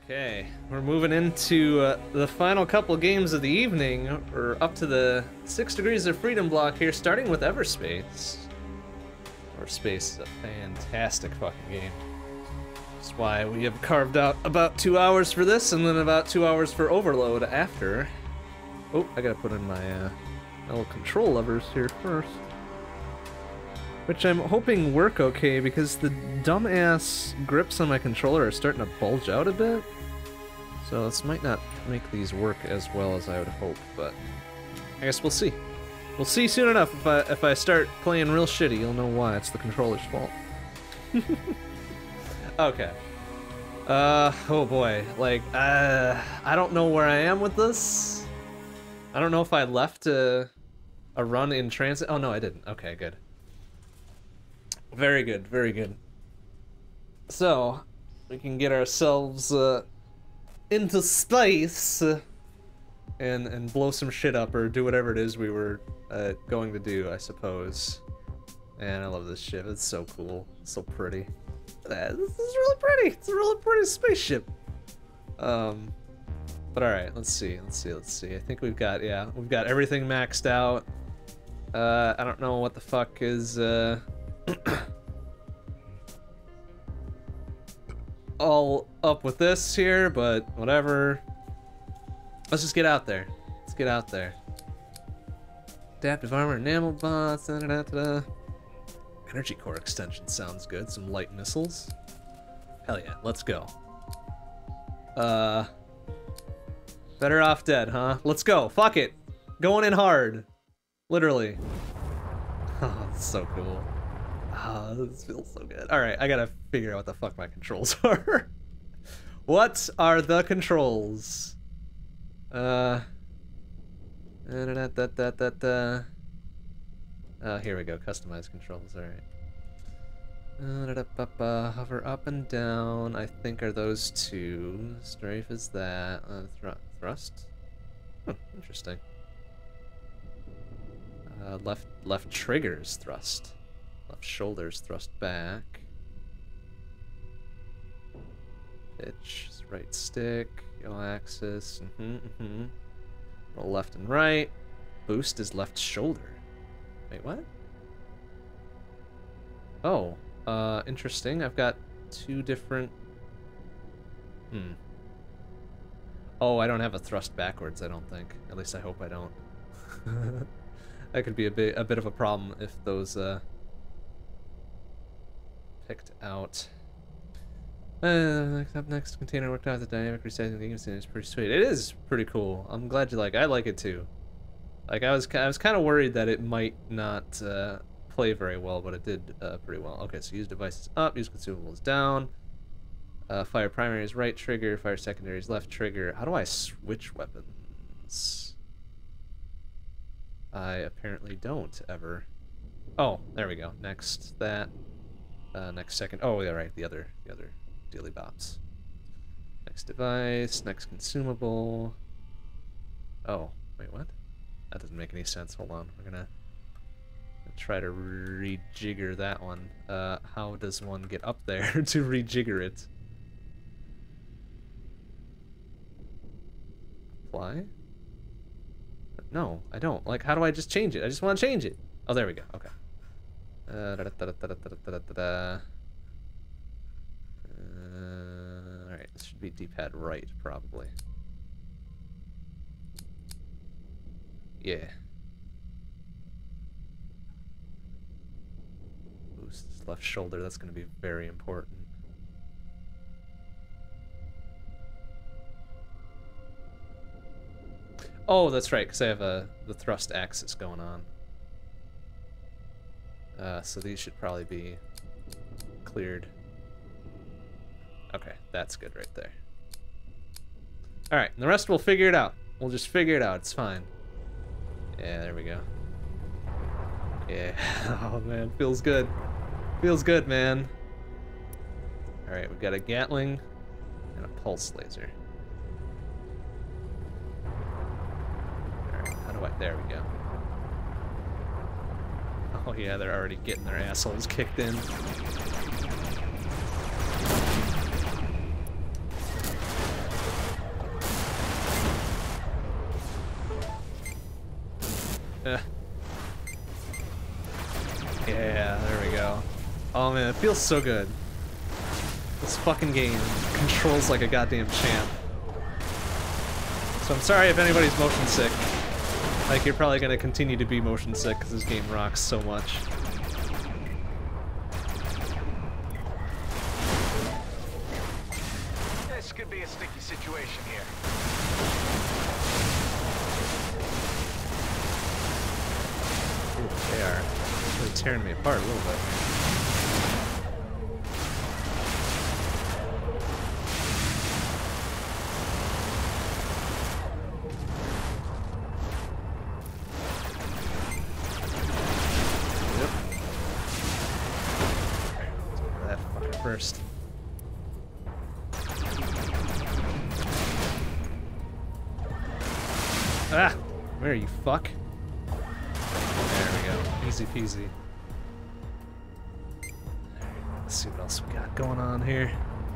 Okay, we're moving into the final couple games of the evening. We're up to the 6 Degrees of Freedom block here, starting with Everspace. Everspace is a fantastic fucking game. That's why we have carved out about 2 hours for this, and then about 2 hours for Overload after. Oh, I gotta put in my little control levers here first. Which I'm hoping work okay, because the dumbass grips on my controller are starting to bulge out a bit. So this might not make these work as well as I would hope, but I guess we'll see. We'll see soon enough. If I start playing real shitty, you'll know why. It's the controller's fault. Okay. Oh boy. Like, I don't know where I am with this. I don't know if I left a run in transit. Oh no, I didn't. Okay, good. Very good, very good. So, we can get ourselves into space and blow some shit up or do whatever it is we were going to do, I suppose. Man, I love this ship. It's so cool. It's so pretty. This is really pretty. It's a really pretty spaceship. But alright, let's see. I think we've got everything maxed out. I don't know what the fuck is all up with this here, but whatever. Let's just get out there. Let's get out there. Adaptive armor, enamel bots, energy core extension sounds good. Some light missiles. Hell yeah, let's go. Better off dead, huh? Let's go. Fuck it. Going in hard. Literally. Oh, it's so cool. Oh, this feels so good. Alright, I gotta figure out what the fuck my controls are. What are the controls? Oh, here we go. Customize controls. Alright. Hover up and down, I think, are those two. Strafe is that. Thrust? Interesting. Left trigger's thrust. Left shoulder's thrust back. Pitch is right stick. Yo axis. Roll left and right. Boost is left shoulder. Wait, what? Oh, interesting. I've got two different... Oh, I don't have a thrust backwards, I don't think. At least I hope I don't. That could be a bit of a problem if those, picked out. Up next, container worked out the dynamic resizing the game is pretty sweet. It is pretty cool. I'm glad you like it. I like it too. Like, I was kind of worried that it might not play very well, but it did pretty well. Okay, so use devices up, use consumables down. Fire primary is right trigger, fire secondary is left trigger. How do I switch weapons? I apparently don't ever. Oh, there we go. Next that. Next second. Oh, yeah, right. The other dealy bops. Next device. Next consumable. Oh, wait, what? That doesn't make any sense. Hold on. We're gonna try to rejigger that one. How does one get up there to rejigger it? Apply? No, I don't. Like, how do I just change it? I just want to change it. Oh, there we go. Okay. Alright, this should be D-pad right, probably. Yeah. Boost his left shoulder, that's going to be very important. Oh, that's right, because I have the thrust axis going on. So these should probably be cleared. Okay, that's good right there. Alright, and the rest we'll figure it out. We'll just figure it out, it's fine. Yeah, there we go. Yeah, oh man, feels good. Feels good, man. Alright, we've got a Gatling and a pulse laser. Alright, how do I... There we go. Oh yeah, they're already getting their assholes kicked in. Yeah, there we go. Oh man, it feels so good. This fucking game controls like a goddamn champ. So I'm sorry if anybody's motion sick. Like, you're probably gonna continue to be motion sick because this game rocks so much. This could be a sticky situation here. Ooh, they are really tearing me apart a little bit. First. Ah! Where are you, fuck? There we go. Easy peasy. Let's see what else we got going on here.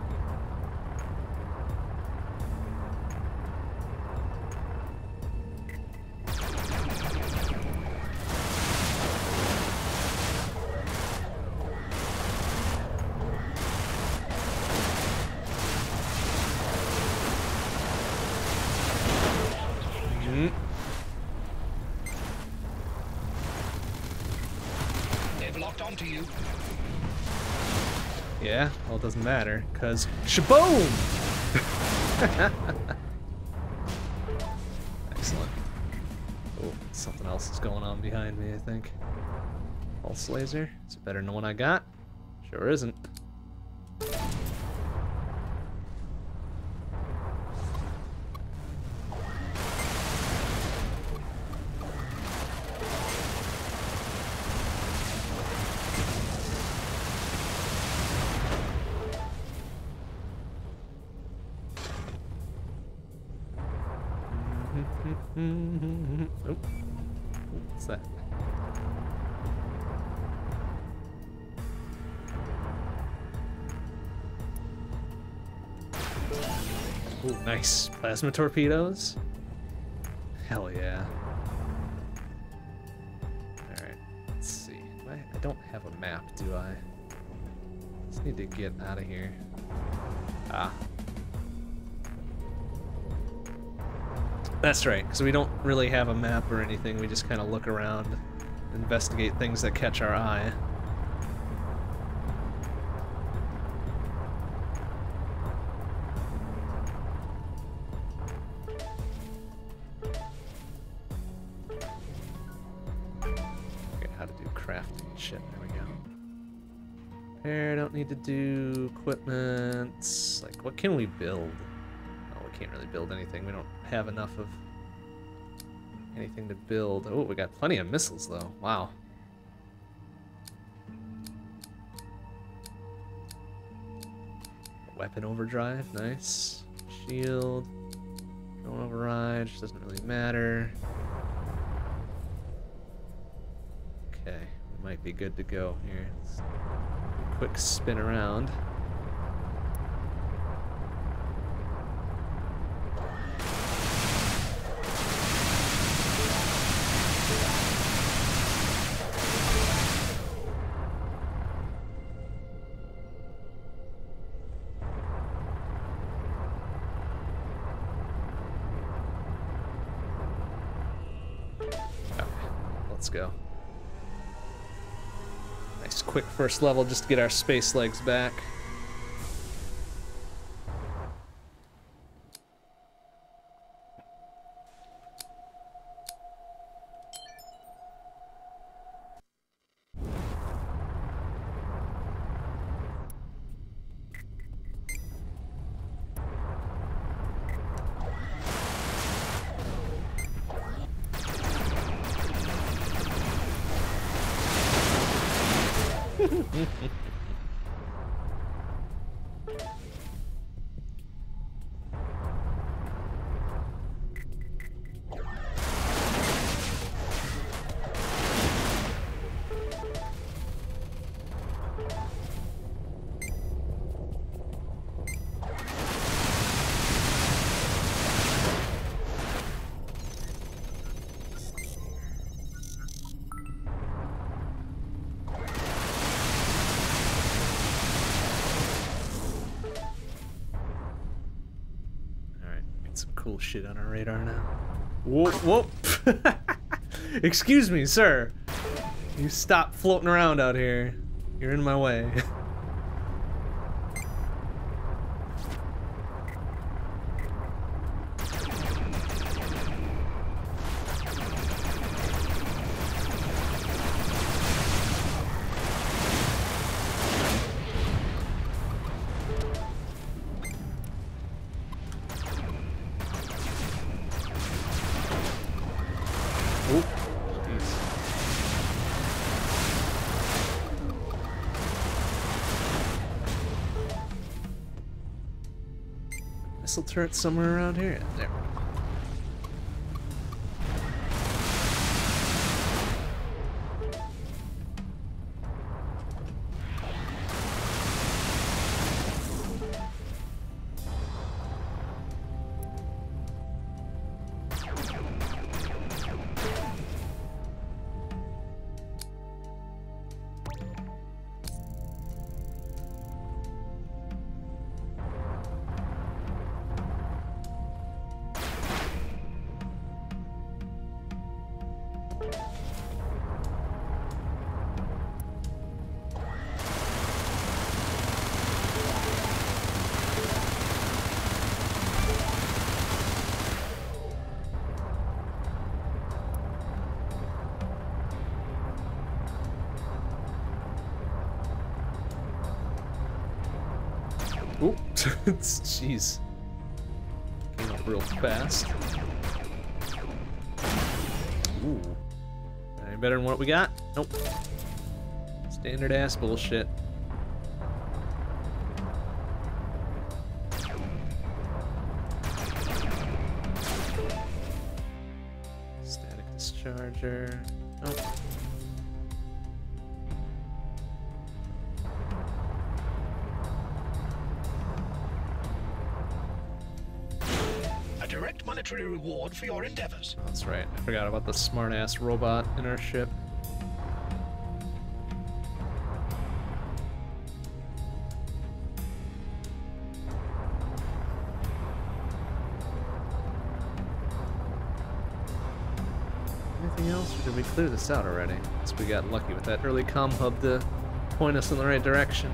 Yeah, well, it doesn't matter, because shaboom! Excellent. Oh, something else is going on behind me, I think. Pulse laser? Is it better than the one I got? Sure isn't. Oh, what's that? Oh, nice. Plasma torpedoes? Hell yeah. Alright, let's see. I don't have a map, do I? Just need to get out of here. Ah. That's right, because we don't really have a map or anything, we just kind of look around, investigate things that catch our eye. Okay, how to do crafting shit, there we go. Repair, don't need to do equipment, like what can we build? Can't really build anything. We don't have enough of anything to build. Oh, we got plenty of missiles though. Wow. Weapon overdrive, nice. Shield. Drone override, which doesn't really matter. Okay, we might be good to go here. Let's do a quick spin around. Let's go. Nice quick first level just to get our space legs back. Some cool shit on our radar now. Whoop, whoop. Excuse me, sir. You stop floating around out here. You're in my way. Missile turret somewhere around here. There. Oop, jeez. Came up real fast. Ooh. Any better than what we got? Nope. Standard ass bullshit. Static discharger. Nope. Monetary reward for your endeavors. Oh, that's right. I forgot about the smart-ass robot in our ship. Anything else, or did we clear this out already? Guess we got lucky with that early comm hub to point us in the right direction.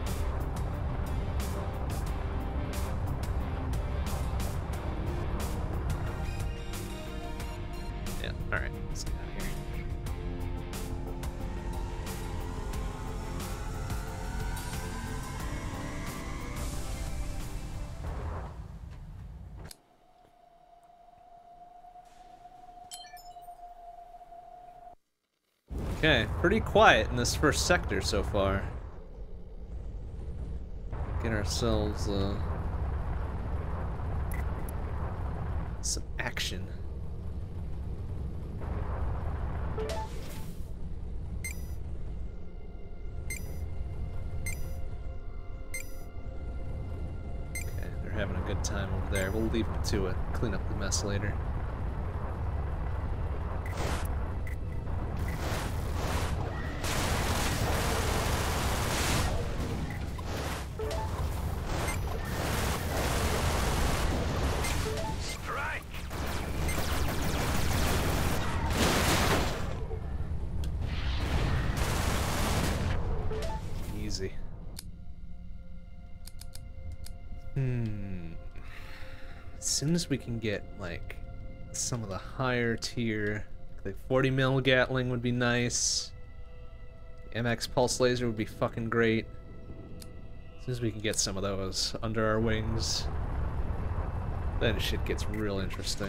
Okay, pretty quiet in this first sector so far. Get ourselves some action. Okay, they're having a good time over there. We'll leave them to it. Clean up the mess later. As soon as we can get like some of the higher tier, like 40 mil Gatling would be nice. MX pulse laser would be fucking great. As soon as we can get some of those under our wings, then shit gets real interesting.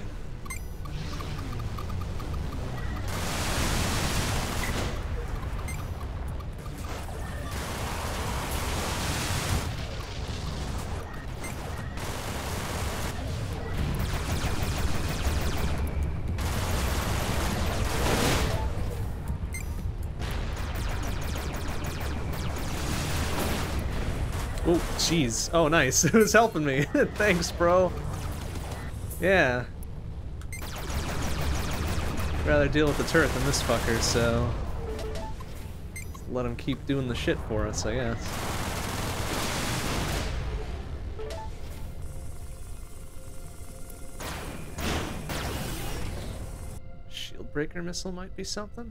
Oh, jeez. Oh, nice. It was helping me. Thanks, bro. Yeah. Rather deal with the turret than this fucker, so... let him keep doing the shit for us, I guess. breaker missile might be something.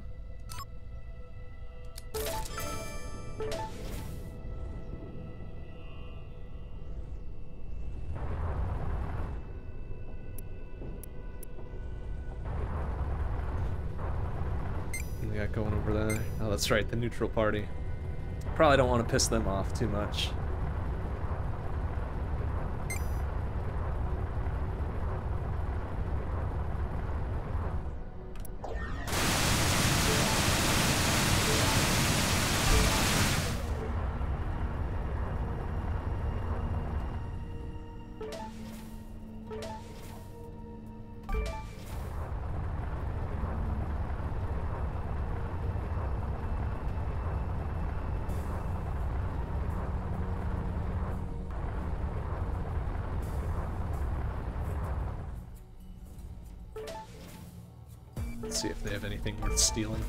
What they got going over there? Oh, that's right, the neutral party. Probably don't want to piss them off too much. Let's see if they have anything worth stealing.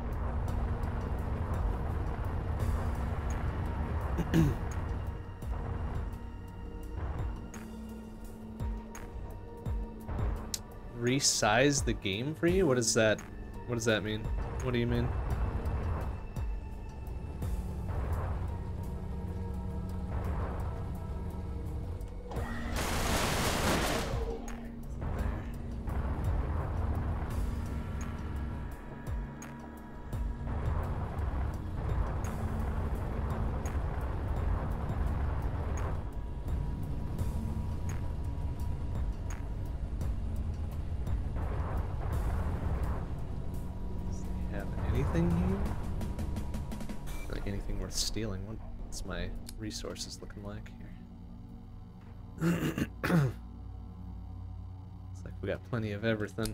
Resize the game for you? What is that? What does that mean? What do you mean? Stealing. What's my resources looking like here? It's like we got plenty of everything.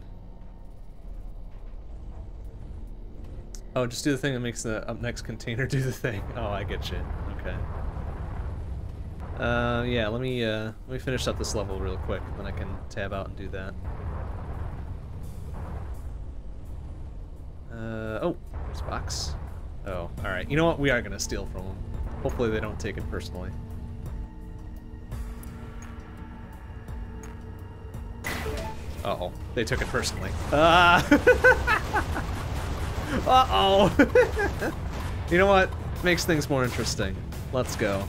Oh, just do the thing that makes the up next container do the thing. Oh, I get you. Okay. Yeah. Let me finish up this level real quick, then I can tab out and do that. Oh, there's a box. Oh, alright. You know what? We are gonna steal from them. Hopefully they don't take it personally. Uh-oh. They took it personally. Uh-oh! You know what? Makes things more interesting. Let's go.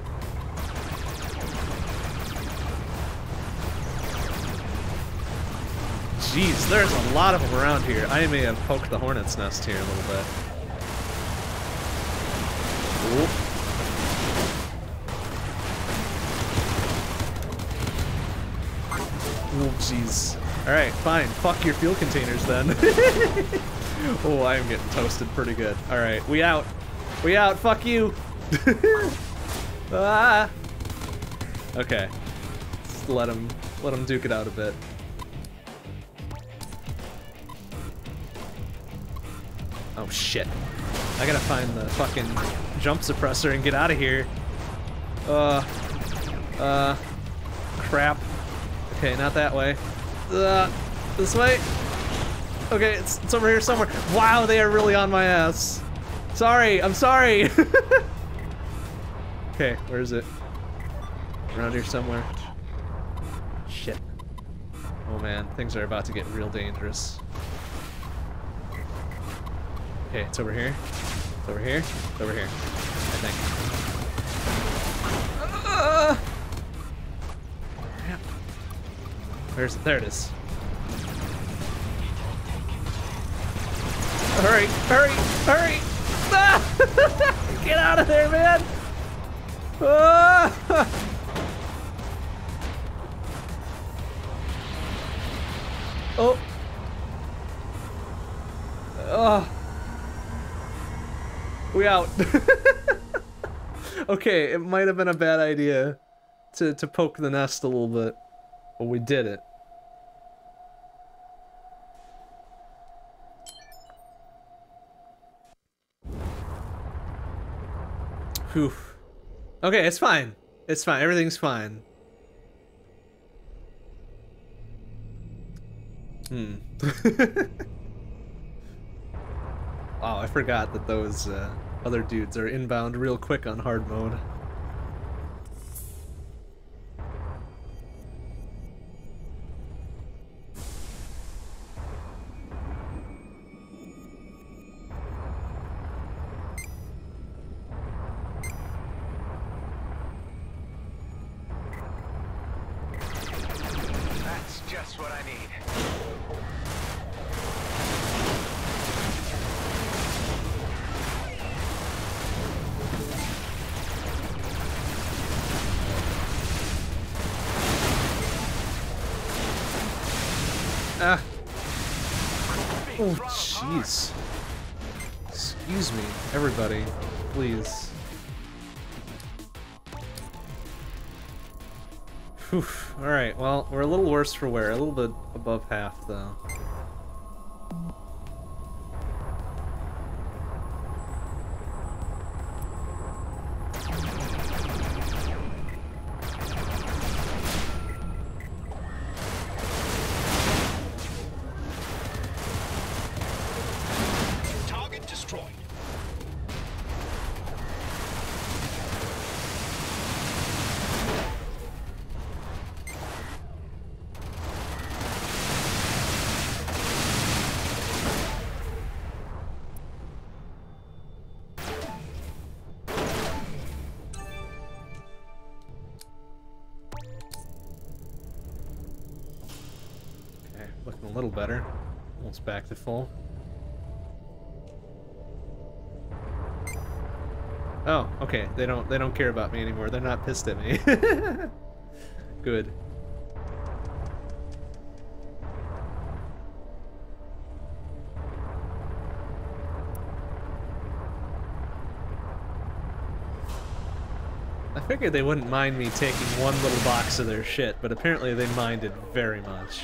Jeez, there's a lot of them around here. I may have poked the hornet's nest here a little bit. Oh, jeez. Alright, fine. Fuck your fuel containers then. Oh, I am getting toasted pretty good. Alright, we out. We out. Fuck you. Ah. Okay. Just let him duke it out a bit. Oh, shit. I gotta find the fucking jump suppressor and get out of here. Crap. Okay, not that way. This way? Okay, it's over here somewhere. Wow, they are really on my ass. Sorry, I'm sorry. Okay, where is it? Around here somewhere. Shit. Oh man, things are about to get real dangerous. Okay, it's over here. It's over here. It's over here. I think. Where's it? There it is. Hurry! Hurry! Hurry! Ah! Get out of there, man! Ah! Oh! Oh! We out. Okay, it might have been a bad idea to poke the nest a little bit, but we did it. Whew. Okay, it's fine. It's fine. Everything's fine. Wow, I forgot that those other dudes are inbound real quick on hard mode. Just what I need. Ah. Oh, jeez. Excuse me, everybody, please. Whew. Alright, well, we're a little worse for wear. A little bit above half, though. Target destroyed. Okay, looking a little better. Almost back to full. Oh, okay. They don't care about me anymore. They're not pissed at me. Good. I figured they wouldn't mind me taking one little box of their shit, but apparently they minded very much.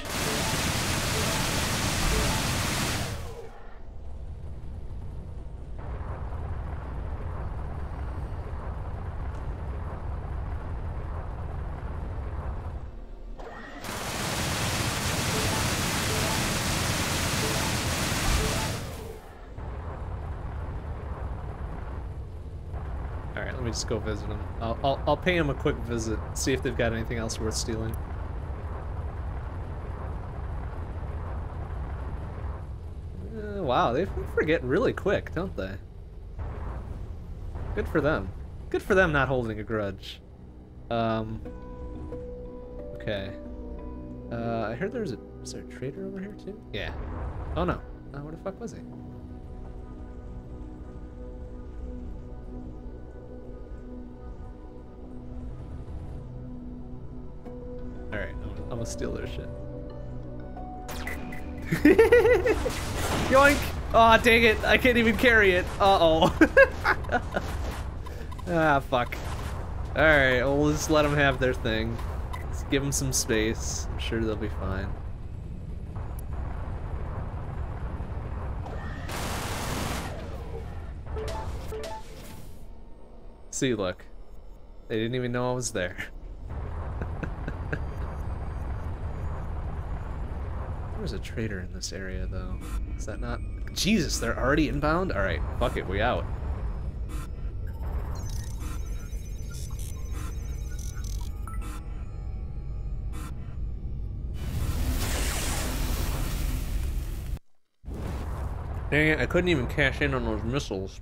Alright, let me just go visit them. I'll pay them a quick visit, see if they've got anything else worth stealing. Wow, they forget really quick, don't they? Good for them. Good for them not holding a grudge. Okay. I heard is there a trader over here too? Yeah. Oh no. Where the fuck was he? Alright, I'm gonna steal their shit. Yoink! Aw, oh, dang it! I can't even carry it! Uh-oh. Ah, fuck. Alright, we'll just let them have their thing. Let's give them some space. I'm sure they'll be fine. See, look. They didn't even know I was there. There's a trader in this area, though. Is that not... Jesus, they're already inbound? Alright, fuck it, we out. Dang it, I couldn't even cash in on those missiles.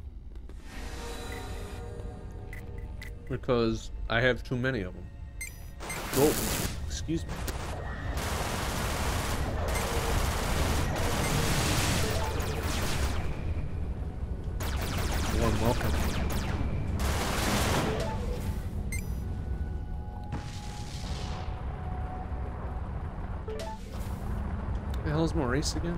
Because I have too many of them. Oh, excuse me. Warm welcome. The hell's Maurice again?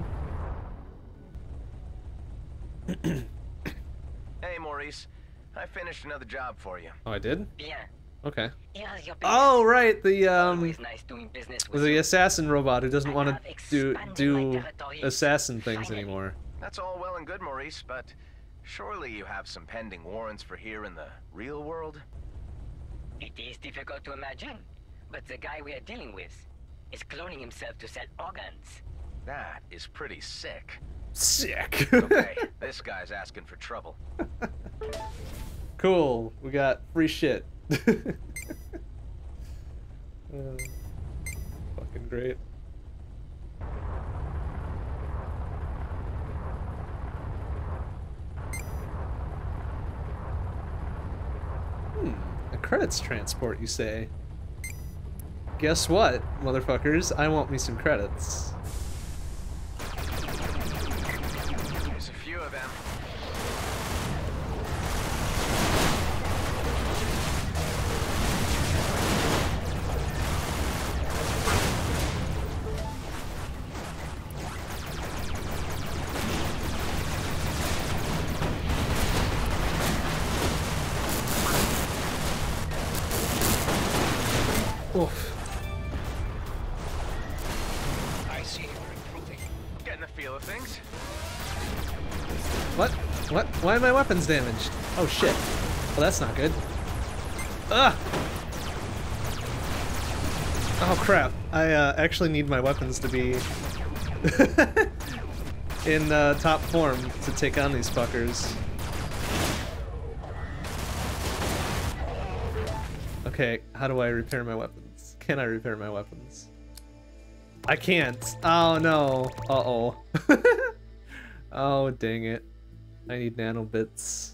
Hey, Maurice. I finished another job for you. Oh, I did? Bien. Okay. Here's your business. Oh, right, Always nice doing business with the you. assassin robot who doesn't I want have to expanded do my territory. assassin things Finally. anymore. That's all well and good, Maurice, but surely you have some pending warrants for here in the real world? It is difficult to imagine, but the guy we are dealing with is cloning himself to sell organs. That is pretty sick. Sick. Okay, this guy's asking for trouble. Cool. We got free shit. Fucking great. A credits transport, you say? guess what, motherfuckers? I want me some credits. There's a few of them. Oof. I see you're improving. Getting the feel of things. What? What? Why are my weapons damaged? Oh shit. Well, that's not good. Ugh! Oh crap. I actually need my weapons to be in top form to take on these fuckers. Okay, how do I repair my weapons? Can I repair my weapons? I can't. Oh no. Uh-oh. Oh, dang it. I need nanobits.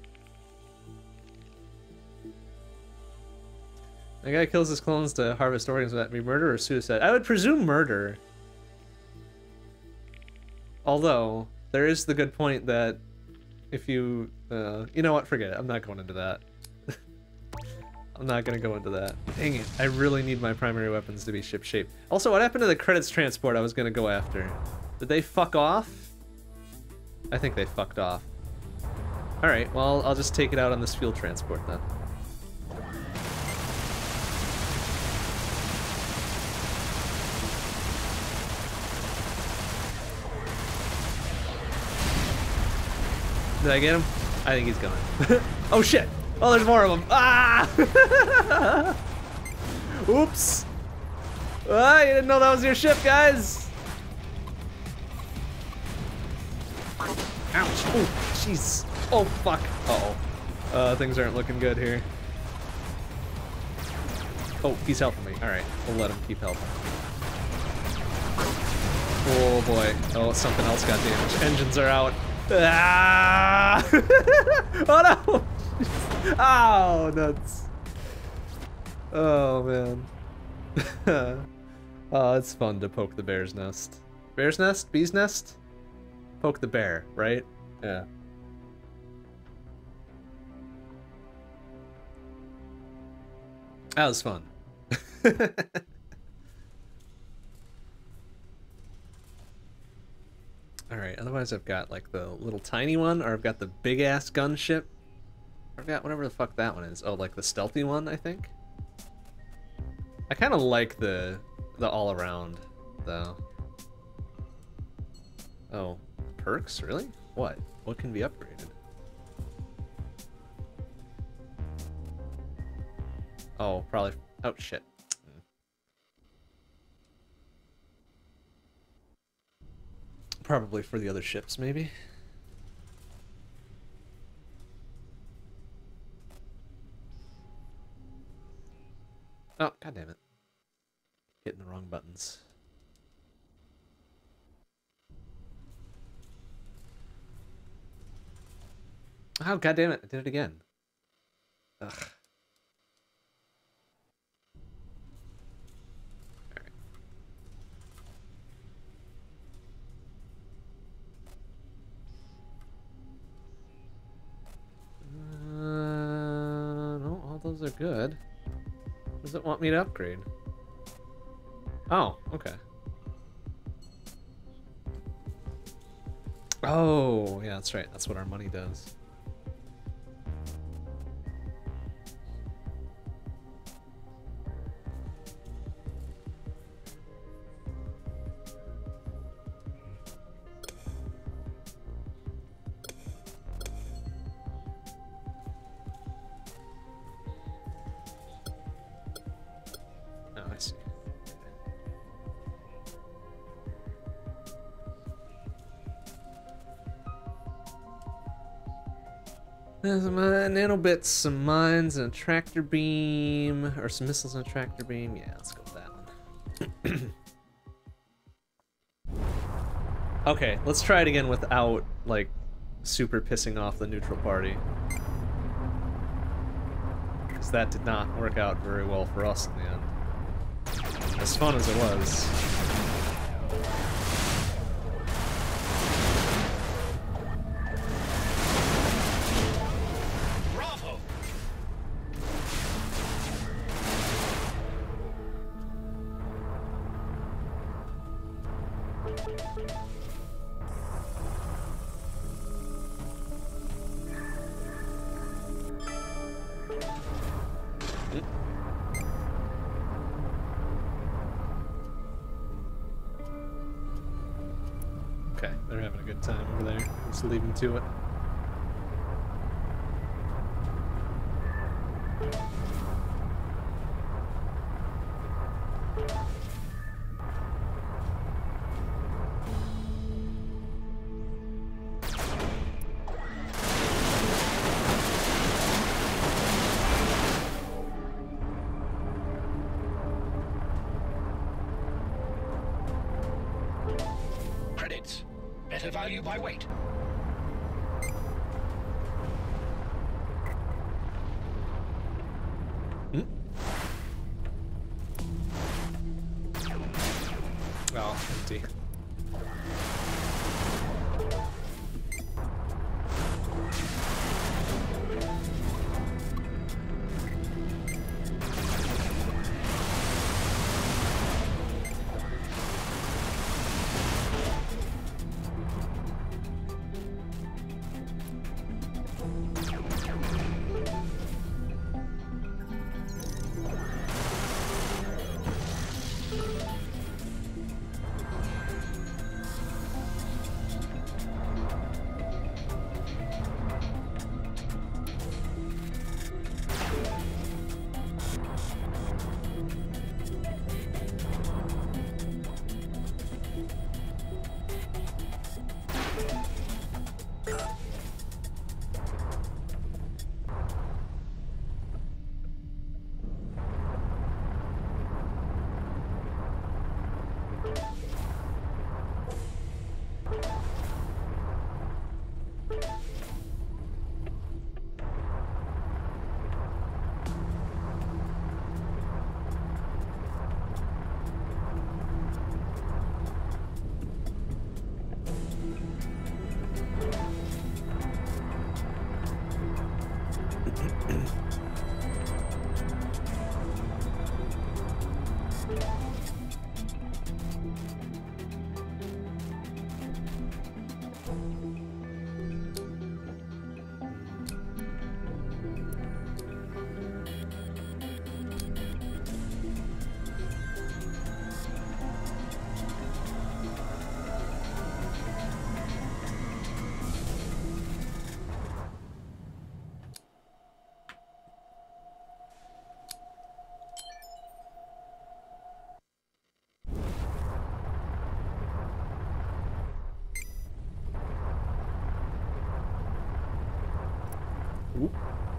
The guy kills his clones to harvest organs. Would that be murder or suicide? I would presume murder. Although, there is the good point that if you... you know what? Forget it. I'm not going into that. I'm not gonna go into that. Dang it. I really need my primary weapons to be ship-shape. Also, what happened to the credits transport I was gonna go after? Did they fuck off? I think they fucked off. Alright, well, I'll just take it out on this fuel transport then. Did I get him? I think he's gone. Oh shit! Oh, there's more of them! Ah! Oops! Ah, you didn't know that was your ship, guys! Ouch! Oh, jeez! Oh, fuck! Uh-oh. Things aren't looking good here. Oh, he's helping me. Alright, we'll let him keep helping. Oh boy. Oh, something else got damaged. Engines are out. Ah! Oh no! Oh, nuts. Oh, man. Oh, it's fun to poke the bear's nest. Bear's nest? Bee's nest? Poke the bear, right? Yeah. That was fun. Alright, otherwise I've got like the little tiny one, or I've got the big ass gunship. I've got whatever the fuck that one is. Oh, like the stealthy one, I think? I kind of like the all around, though. Oh, perks? Really? What? What can be upgraded? Oh, probably. Oh, shit. Probably for the other ships, maybe. Oh, god damn it. Hitting the wrong buttons. Oh, god damn it. I did it again. Ugh. No, all those are good. Does it want me to upgrade? Oh, okay. Oh, yeah, that's right. That's what our money does. There's some nanobits, some mines, and a tractor beam, or some missiles and a tractor beam. Yeah, let's go with that one. Okay, let's try it again without, like, super pissing off the neutral party. Because that did not work out very well for us in the end. as fun as it was. Bravo! Okay, they're having a good time over there. Let's leave them to it. Credits. Better value by weight. Oh, empty. Ooh.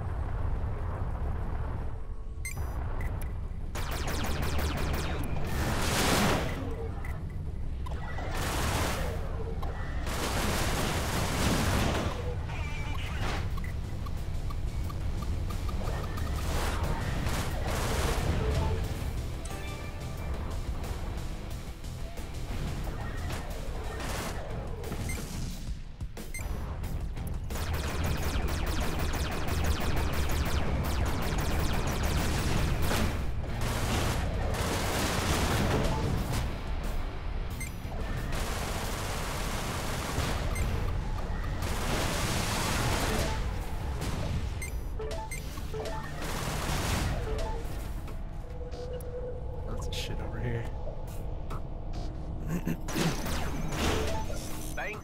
Lots of shit over here. Banked.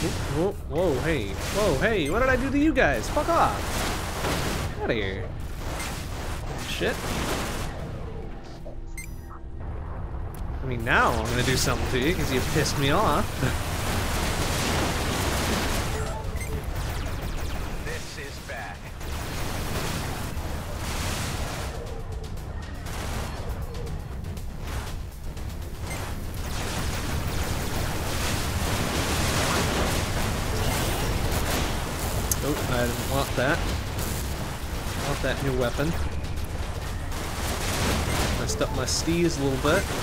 Whoa, whoa, hey. Whoa, hey, what did I do to you guys? Fuck off. Get out of here. Shit. I mean, now I'm gonna do something to you because you pissed me off. This is bad. Oh, I didn't want that. I want that new weapon. Messed up my steez a little bit.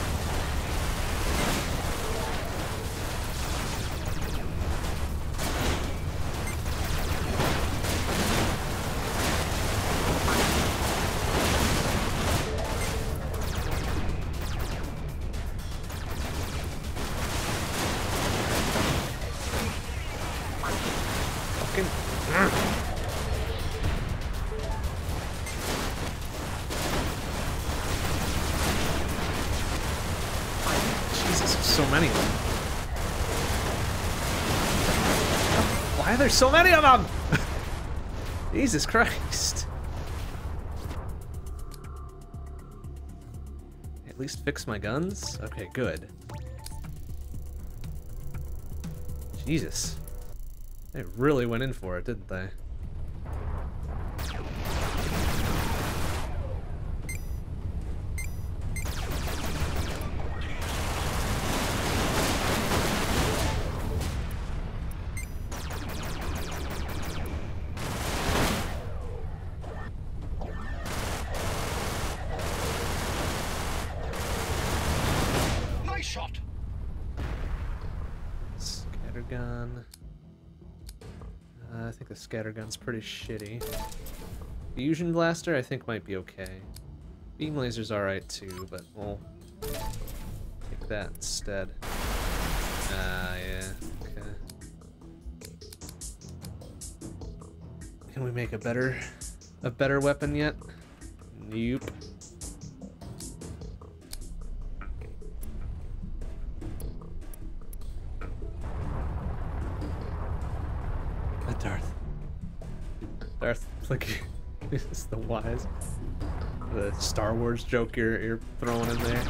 Jesus, there's so many of them. Why are there so many of them? Jesus Christ. At least fix my guns? Okay, good. Jesus. They really went in for it, didn't they? Nice shot. Scattergun. I think the scattergun's pretty shitty. Fusion blaster, I think might be okay. Beam laser's alright too, but we'll take that instead. Yeah, okay. Can we make a better weapon yet? Nope. Darth, like, is the wise, the Star Wars joke you're throwing in there.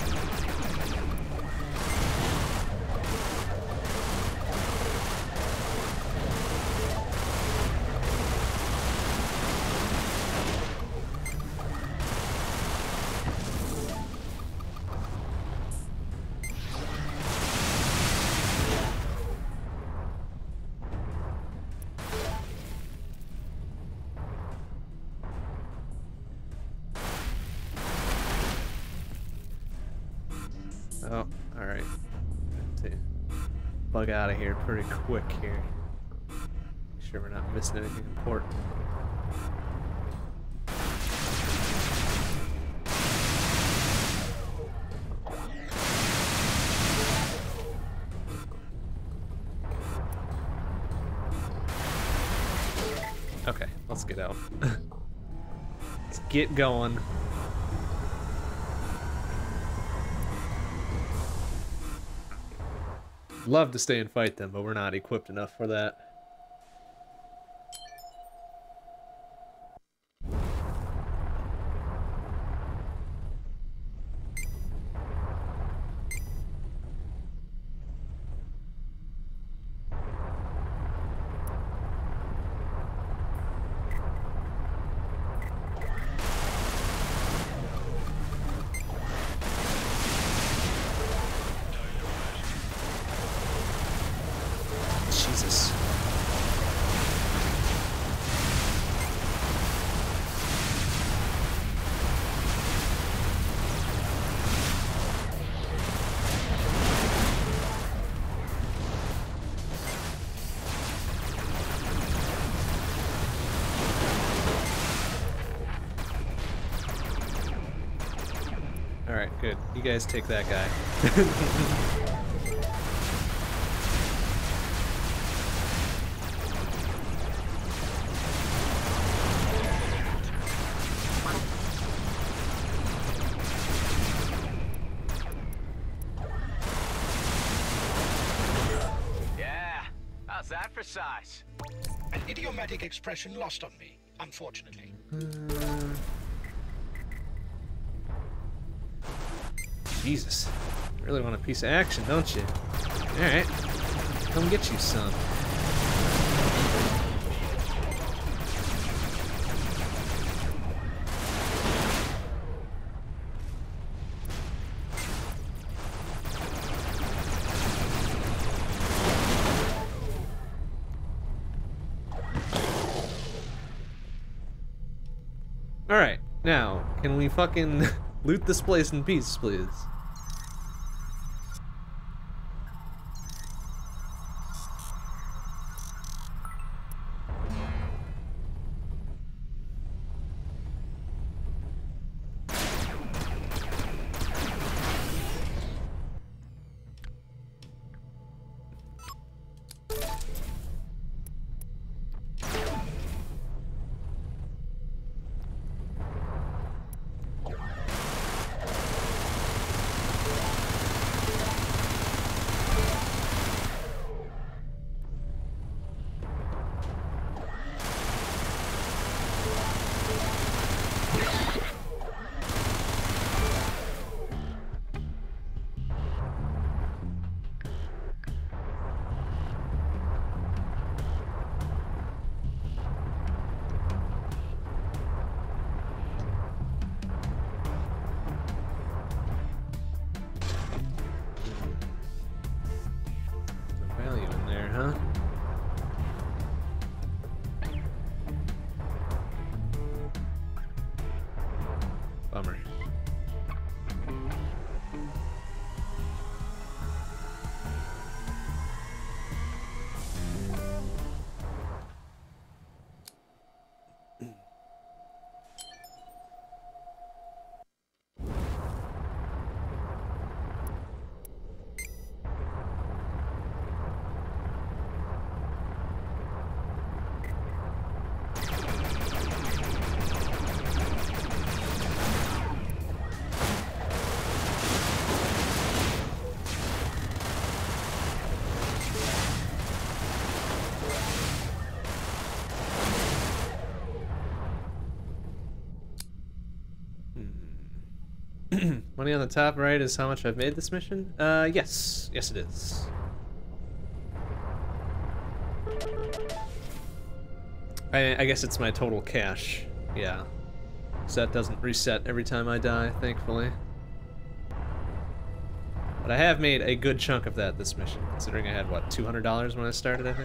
Oh, alright. Have to bug out of here pretty quick here. Make sure we're not missing anything important. Okay, let's get out. Let's get going. Love to stay and fight them, but we're not equipped enough for that. Jesus. All right, good. You guys take that guy. How's that for size? An idiomatic expression lost on me, unfortunately. Jesus. You really want a piece of action, don't you? Alright. Come get you some. Alright, now, can we fucking loot this place in peace, please? Bummer. Money on the top right is how much I've made this mission? Yes. Yes, it is. I guess it's my total cash. Yeah. So that doesn't reset every time I die, thankfully. But I have made a good chunk of that this mission, considering I had, what, $200 when I started, I think?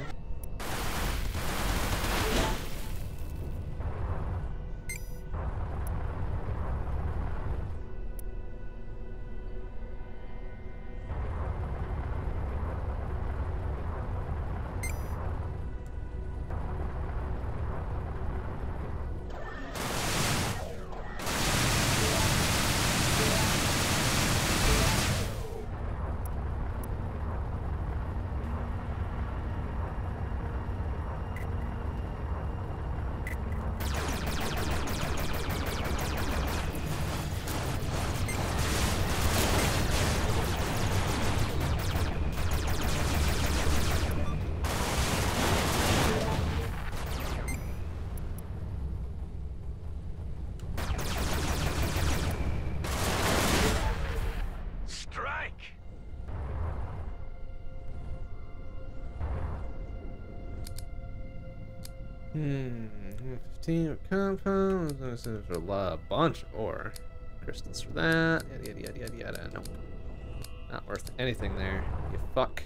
Hmm, 15 compounds, this is a bunch of ore. Crystals for that, yada yada yada yada, nope. Not worth anything there, you fuck.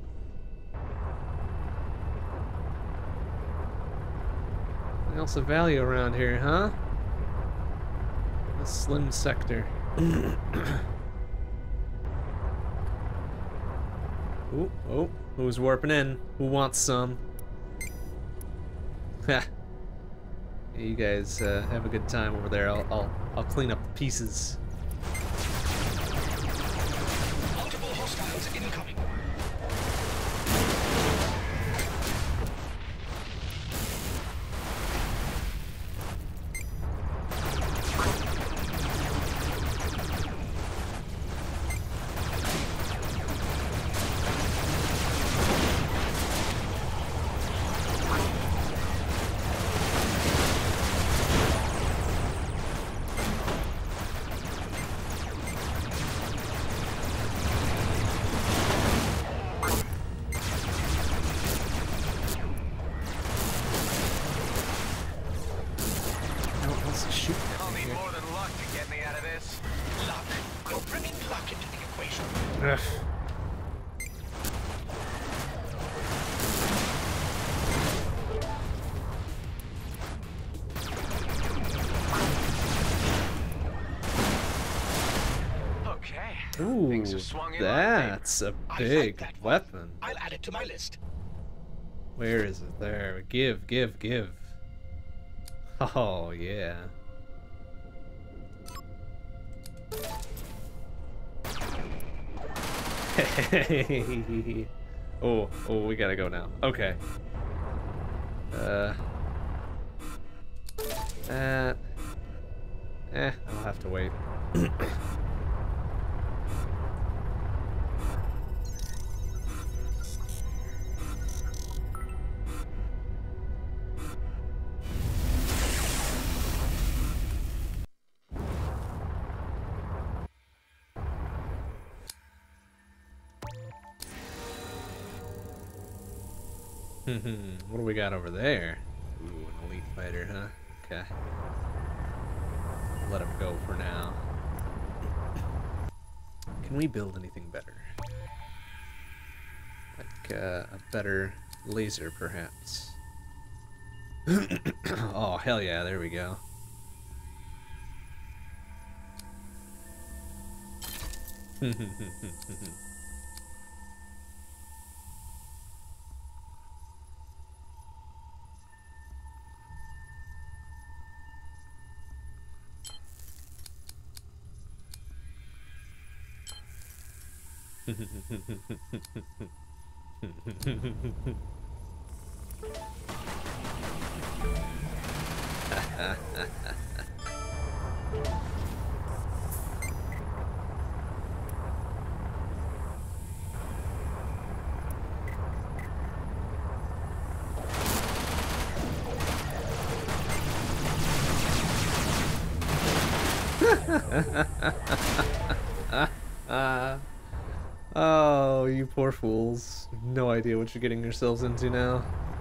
Anything else of value around here, huh? A slim sector. Ooh, oh, who's warping in? Who wants some? Ha! You guys have a good time over there. I'll clean up the pieces. Multiple hostiles incoming. Ooh, Things have swung in my that's a I like big that one. weapon. I'll add it to my list. Where is it? There. Give, give, give. Oh, yeah. Oh, we gotta go now. Okay. I'll have to wait. What do we got over there? Ooh, an elite fighter, huh? Okay. Let him go for now. Can we build anything better? Like a better laser, perhaps? Oh, hell yeah, there we go. Oh, you poor fools. No idea what you're getting yourselves into now.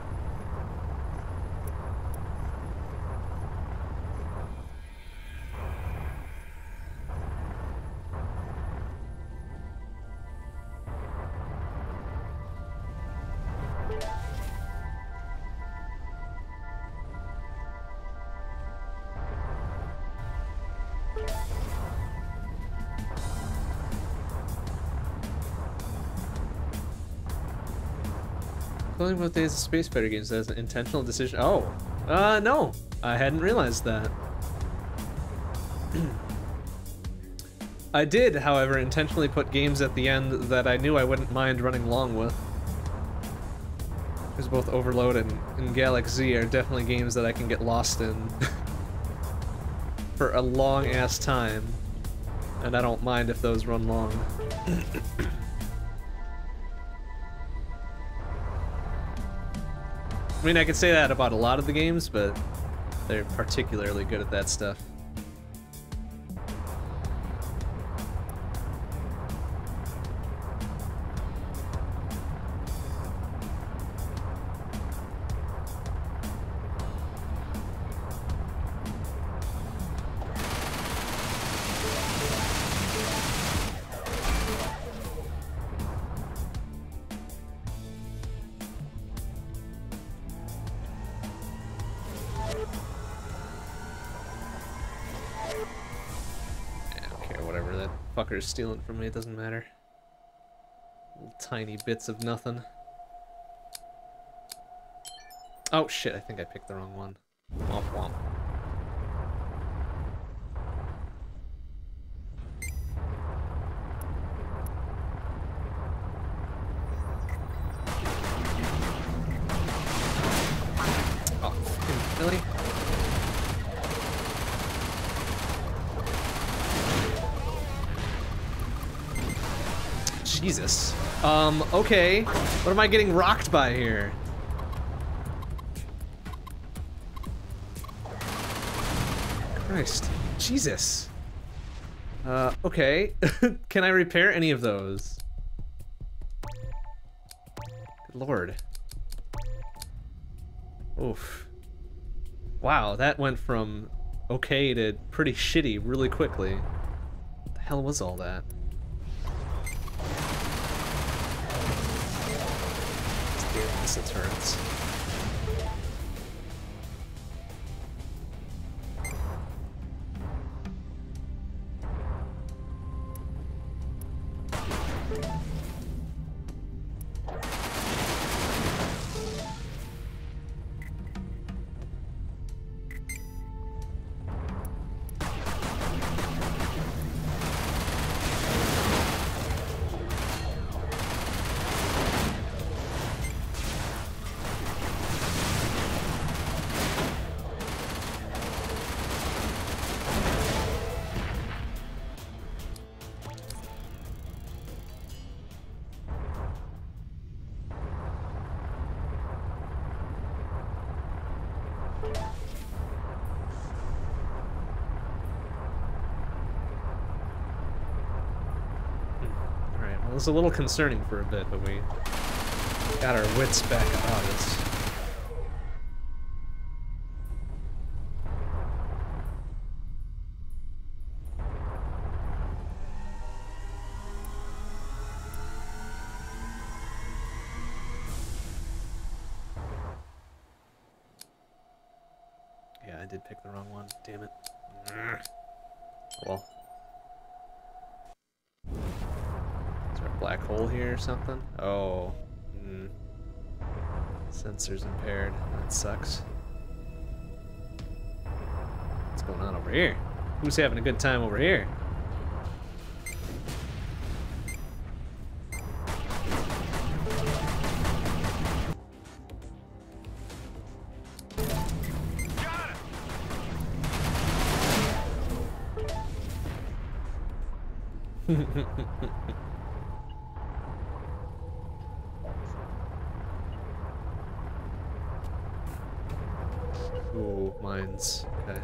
Playing both days of Space Fighter games as an intentional decision. Oh, no, I hadn't realized that. I did, however, intentionally put games at the end that I knew I wouldn't mind running long with. Because both Overload and Galaxy are definitely games that I can get lost in for a long-ass time. And I don't mind if those run long. I mean, I could say that about a lot of the games, but they're particularly good at that stuff. Fucker's stealing from me, it doesn't matter. Little tiny bits of nothing. Oh shit, I think I picked the wrong one. Womp womp. Oh, really? Jesus. Okay. What am I getting rocked by here? Christ. Jesus. Okay. Can I repair any of those? Good Lord. Oof. Wow, that went from okay to pretty shitty really quickly. What the hell was all that? Missile turrets. It was a little concerning for a bit, but we got our wits back about us. Yeah, I did pick the wrong one. Damn it. Well. Is there a black hole here or something? Oh. Sensors impaired. That sucks. What's going on over here? Who's having a good time over here? Ooh, mines. Okay.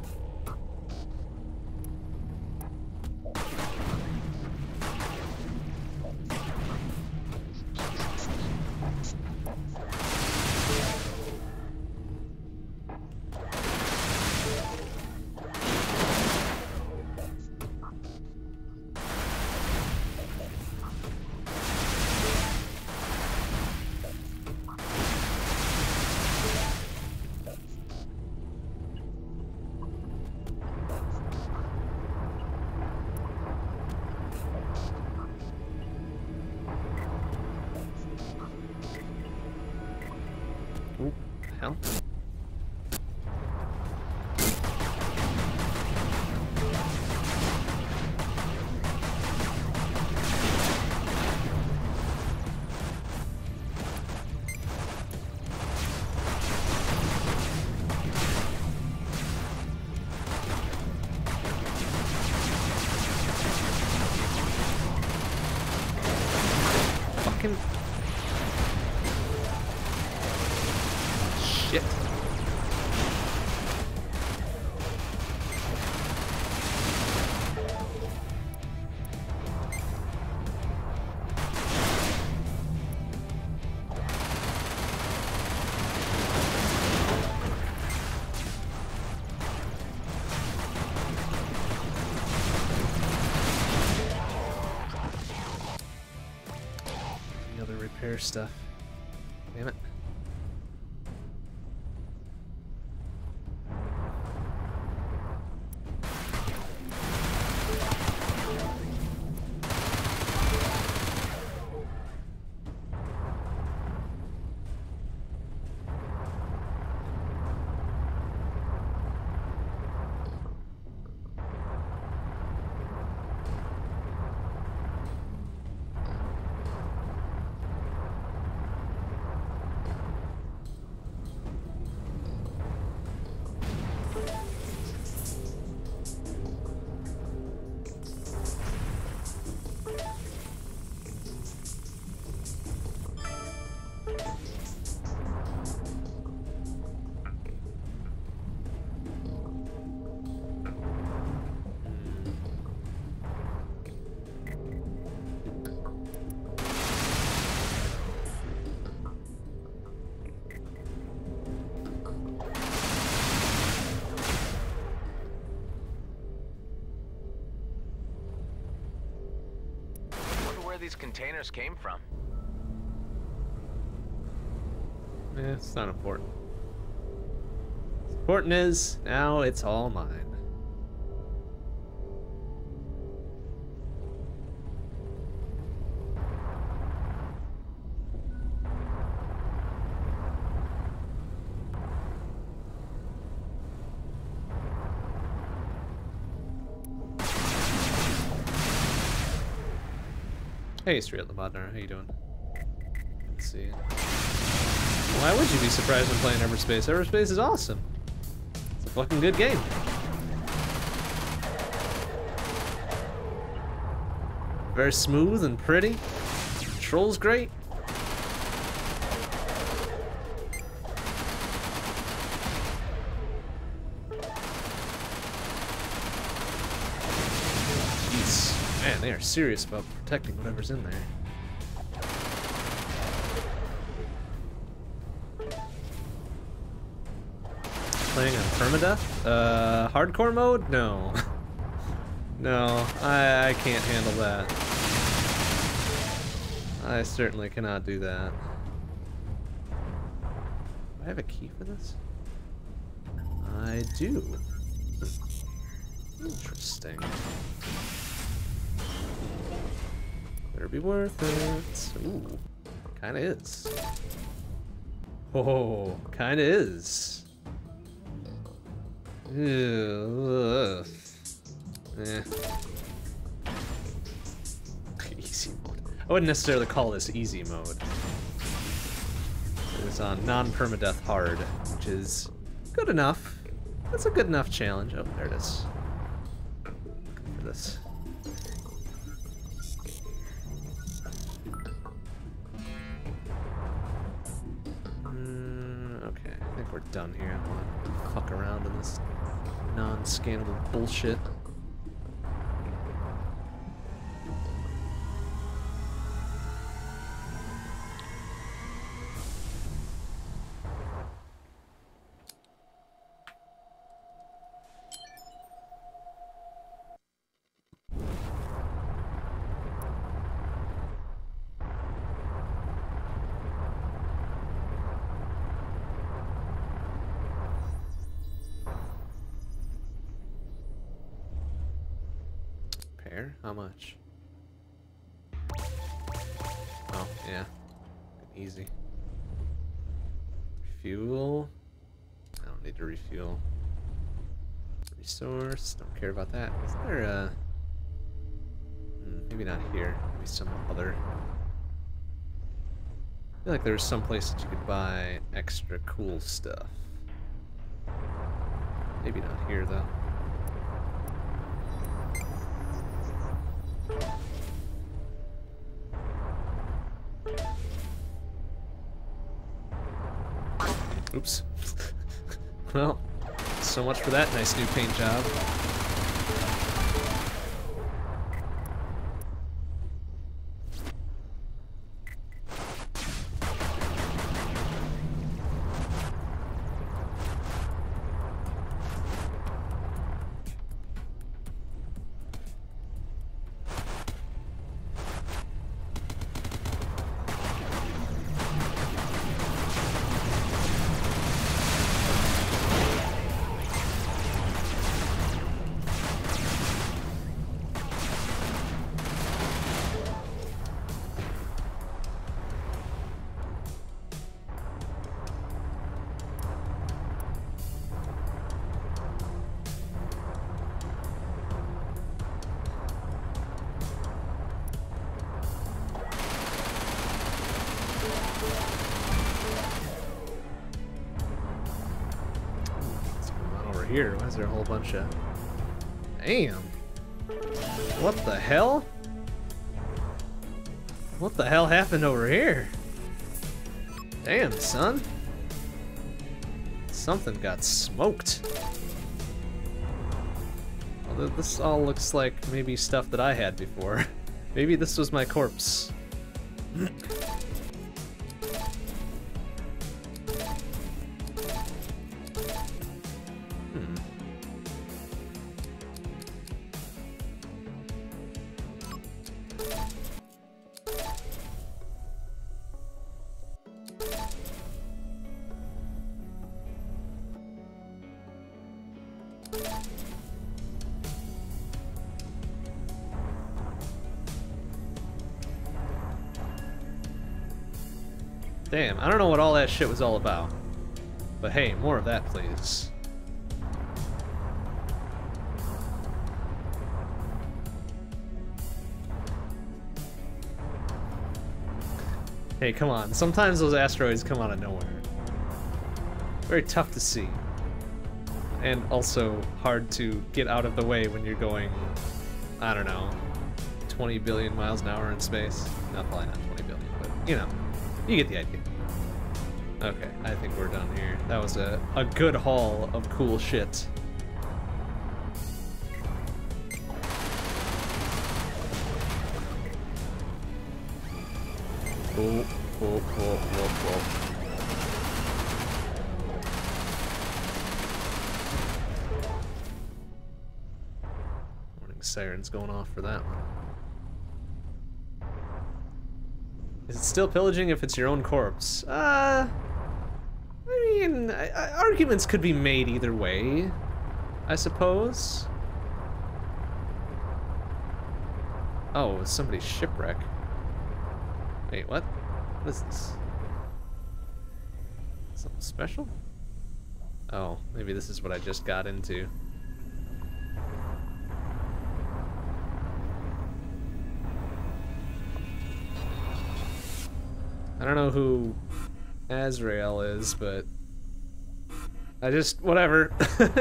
Ooh, hell. Fucking shit. Any other repair stuff? Damn it. These containers came from. Eh, it's not important. What's important is, now it's all mine. Hey, Straight Up the Modner, how you doing? Let's see. Why would you be surprised when playing Everspace? Everspace is awesome. It's a fucking good game. Very smooth and pretty. Controls great. Jeez, man, They are serious about protecting whatever's in there. Playing on permadeath? Hardcore mode? No. No, I can't handle that. I certainly cannot do that. Do I have a key for this? I do. Interesting. Better be worth it. Ooh, kinda is. Oh, kinda is. Ugh. Eh. Easy mode. I wouldn't necessarily call this easy mode. It is on non-permadeath hard, which is good enough. That's a good enough challenge. Oh, there it is. Looking for this. Okay, I think we're done here. I don't want to fuck around in this non-scannable bullshit. How much? Oh, yeah. Easy. Refuel. I don't need to refuel. Resource. Don't care about that. Is there a... maybe not here. Maybe some other... I feel like there was some place that you could buy extra cool stuff. Maybe not here, though. Oops. Well, so much for that nice new paint job. Here, why is there a whole bunch of... Damn! What the hell? What the hell happened over here? Damn, son. Something got smoked. Well, this all looks like maybe stuff that I had before. Maybe this was my corpse. Damn, I don't know what all that shit was all about. But hey, more of that, please. Hey, come on. Sometimes those asteroids come out of nowhere. Very tough to see. And also hard to get out of the way when you're going, I don't know, 20 billion miles an hour in space. No, probably not 20 billion, but you know. You get the idea. Okay, I think we're done here. That was a good haul of cool shit. Oh, oh, oh, oh, oh. Warning sirens going off for that one. Is it still pillaging if it's your own corpse? I mean, arguments could be made either way, I suppose. Oh, it's somebody's shipwreck. Wait, what? What is this? Something special? Oh, maybe this is what I just got into. I don't know who Azrael is, but I just, whatever.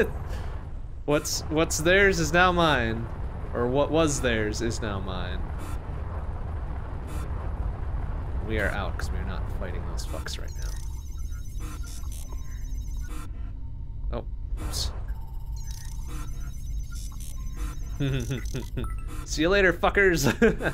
What's theirs is now mine. Or what was theirs is now mine. We are out because we're not fighting those fucks right now. Oh, oops. See you later, fuckers.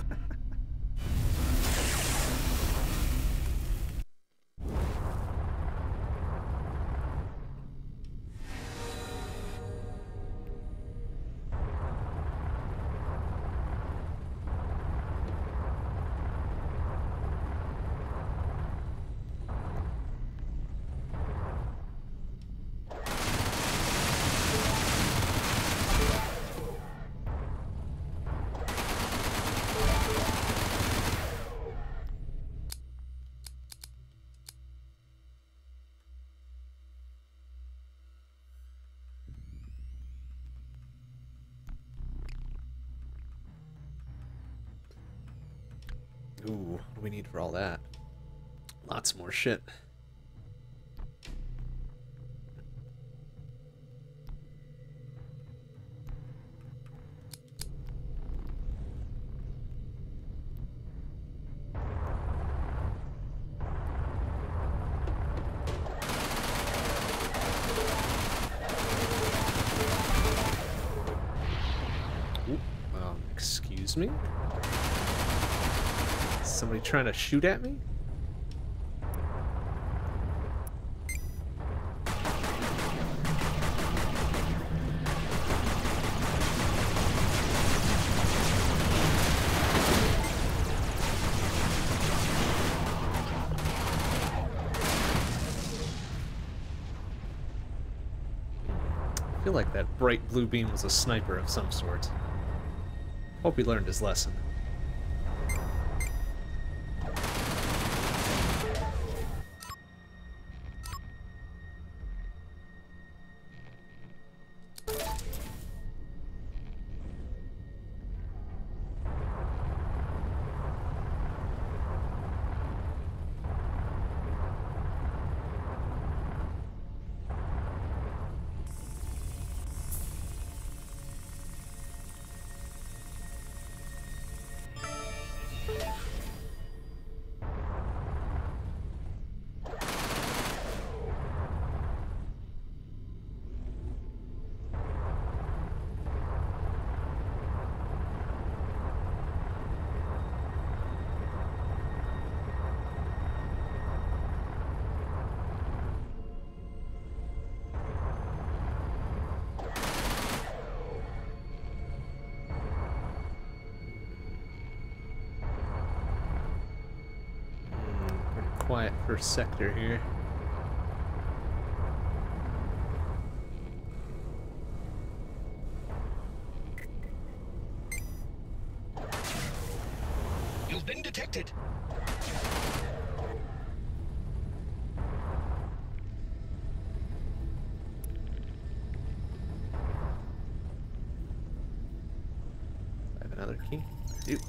Ooh, what do we need for all that? Lots more shit. Ooh, excuse me? Somebody trying to shoot at me? I feel like that bright blue beam was a sniper of some sort. Hope he learned his lesson. Quiet first sector here. You've been detected. I have another key. I do.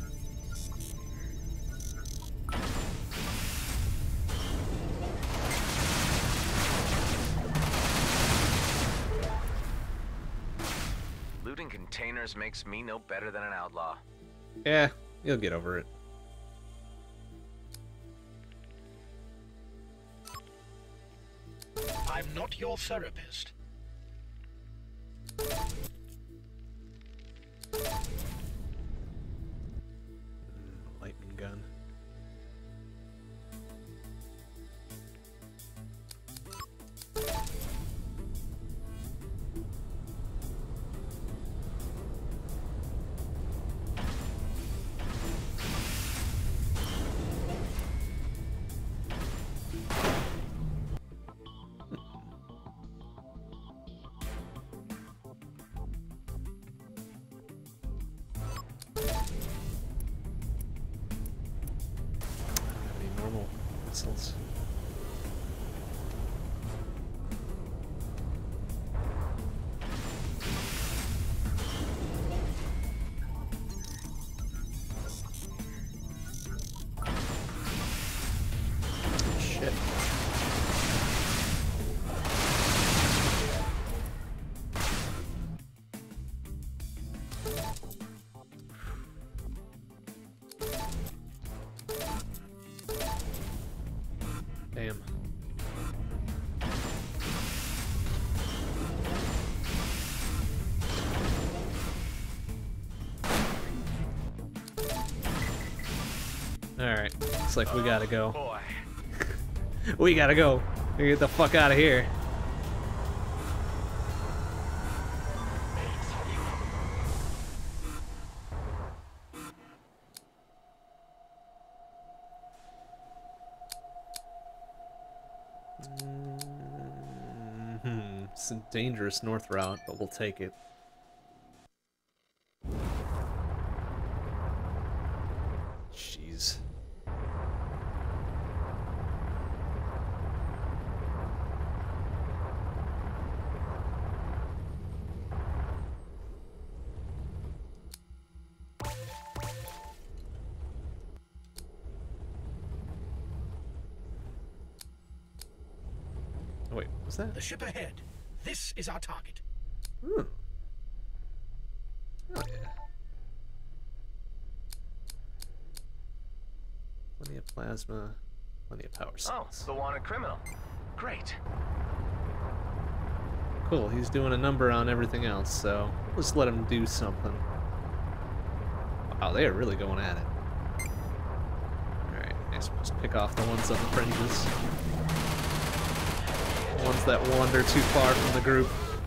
Looting containers makes me no better than an outlaw. Yeah, you'll get over it. I'm not your therapist. Lightning gun. vessels. Shit. Damn. Alright, looks like we gotta go. Boy. We gotta go. We get the fuck out of here. It's a dangerous north route, but we'll take it. Jeez. Oh, wait, what's that? The ship ahead. This is our target. Hmm. Oh, yeah. Plenty of plasma, plenty of power Oh, cells. the wanted criminal. Great. Cool, he's doing a number on everything else, so let's let him do something. Wow, they are really going at it. Alright, I suppose pick off the ones on the fringes. Ones that wander too far from the group.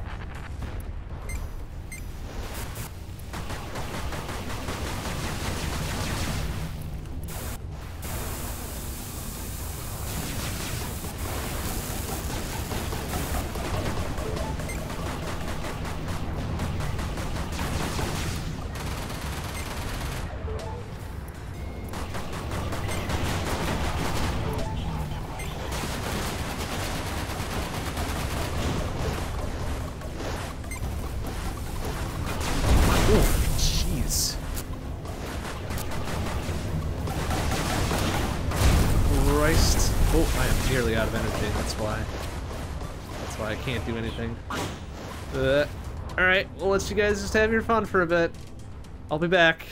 Jeez. Christ. Oh, I am nearly out of energy, that's why. That's why I can't do anything. Alright, we'll let you guys just have your fun for a bit. I'll be back.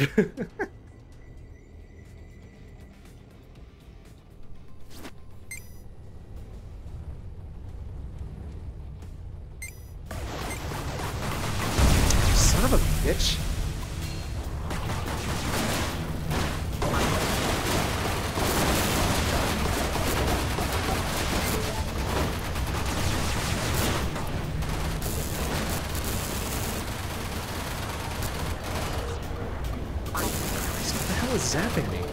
Son of a bitch. What the hell is zapping me?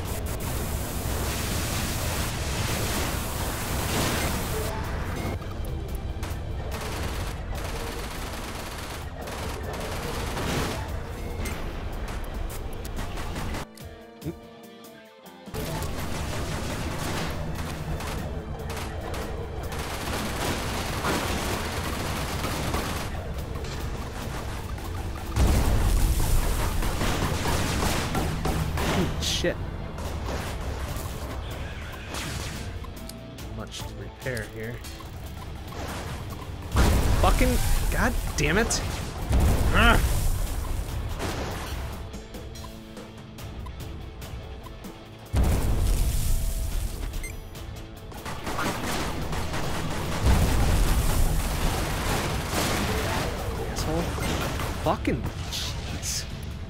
Shit. Much to repair here. Fucking god damn it. Ugh. Asshole. Fucking jeez.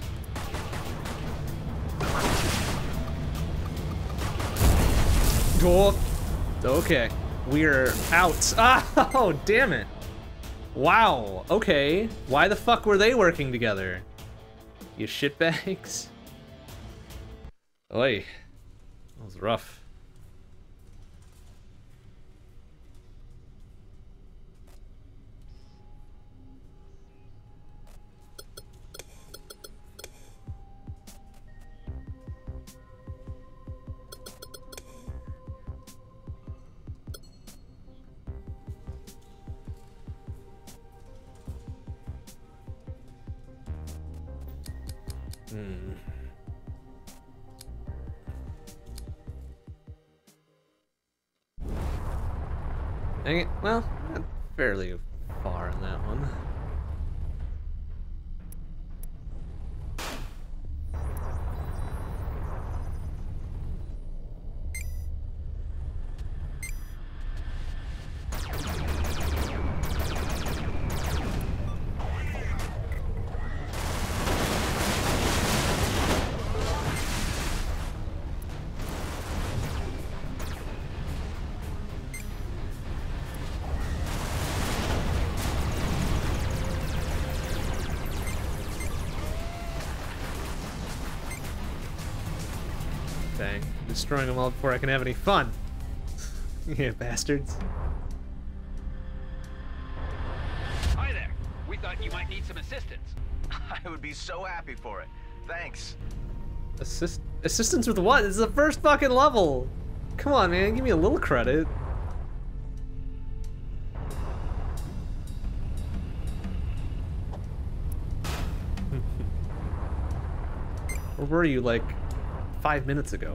Oh, okay. We're out. Oh, damn it. Wow. Okay. Why the fuck were they working together? You shitbags. Oi. That was rough. Hmm. Dang it. Well, not fairly far in that one. Dang, destroying them all before I can have any fun. Yeah, bastards. Hi there. We thought you might need some assistance. I would be so happy for it. Thanks. Assistance with what? This is the first fucking level. Come on, man, give me a little credit. Where were you, like, 5 minutes ago?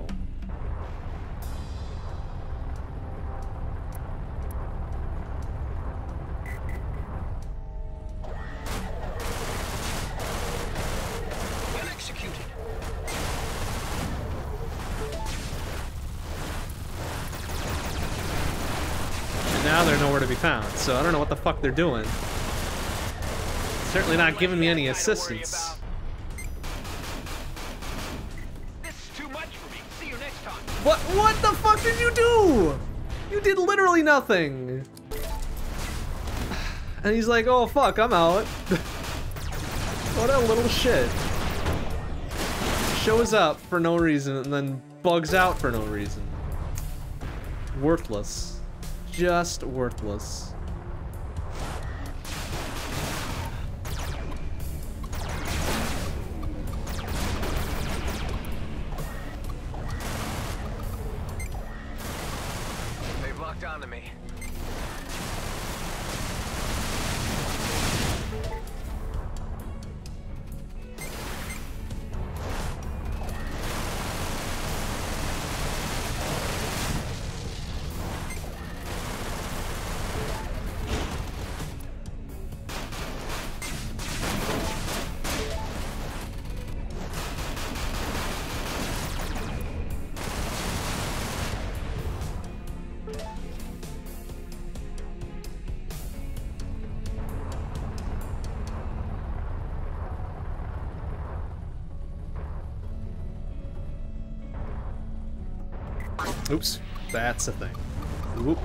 Well executed. And now they're nowhere to be found, so I don't know what the fuck they're doing. Certainly not giving me any assistance. What the fuck did you do? You did literally nothing. And he's like, oh fuck, I'm out. What a little shit. Shows up for no reason and then bugs out for no reason. Worthless. Just worthless. Onto me. Oops, that's a thing. Whoop.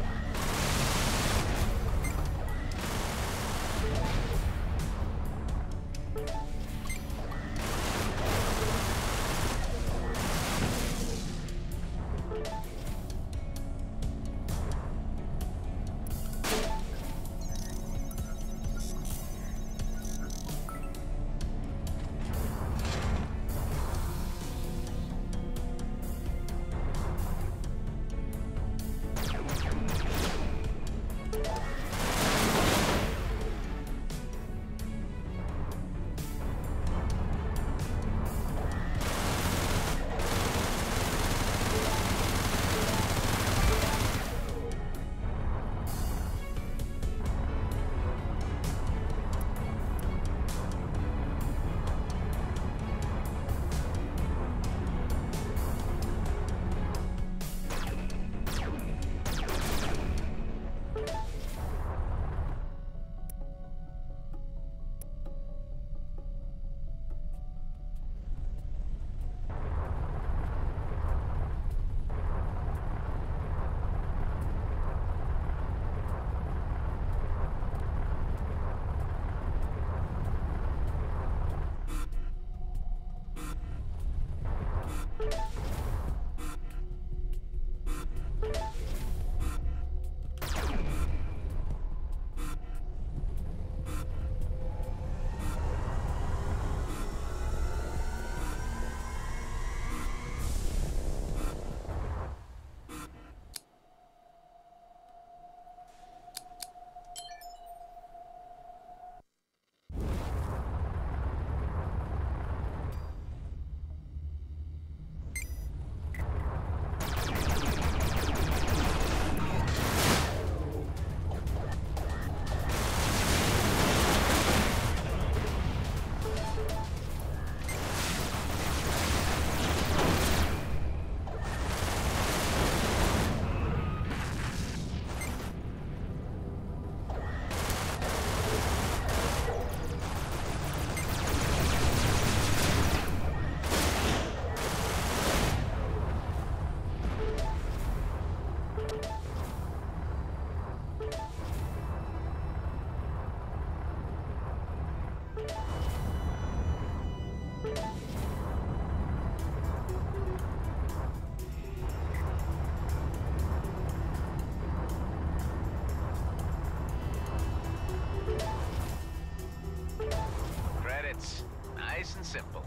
simple.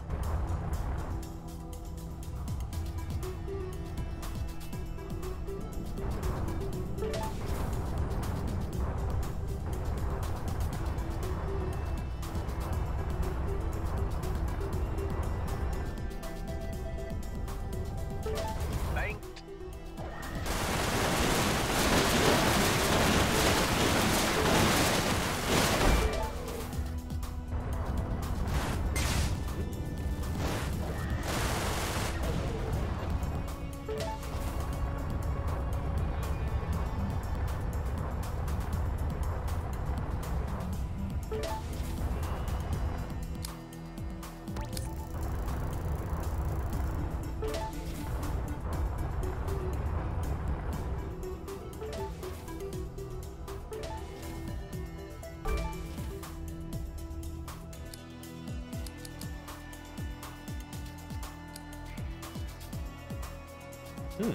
Banked. Hmm.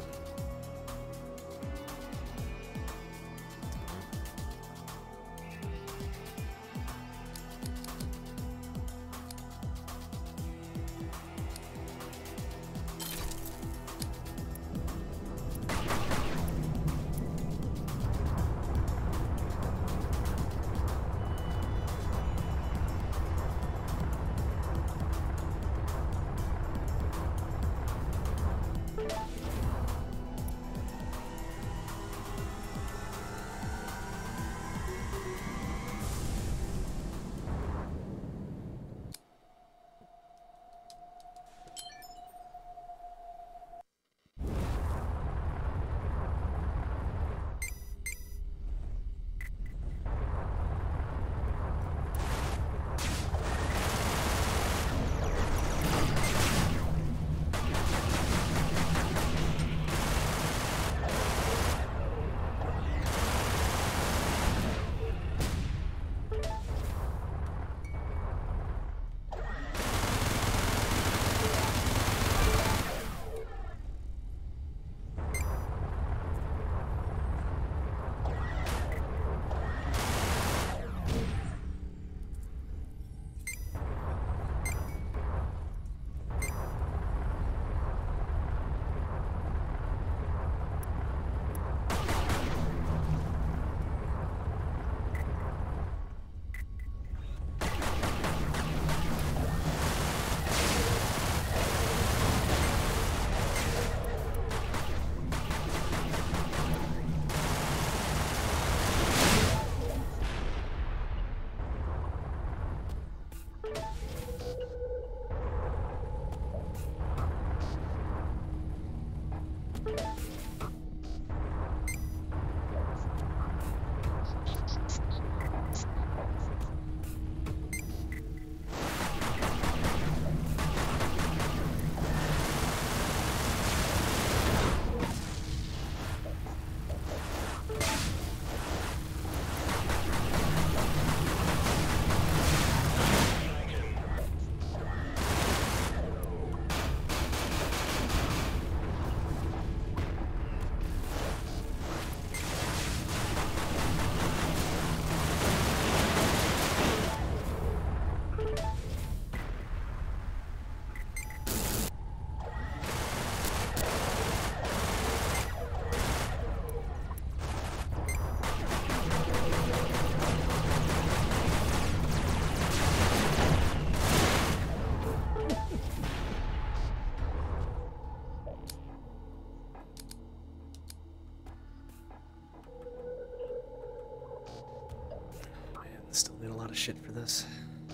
Still need a lot of shit for this.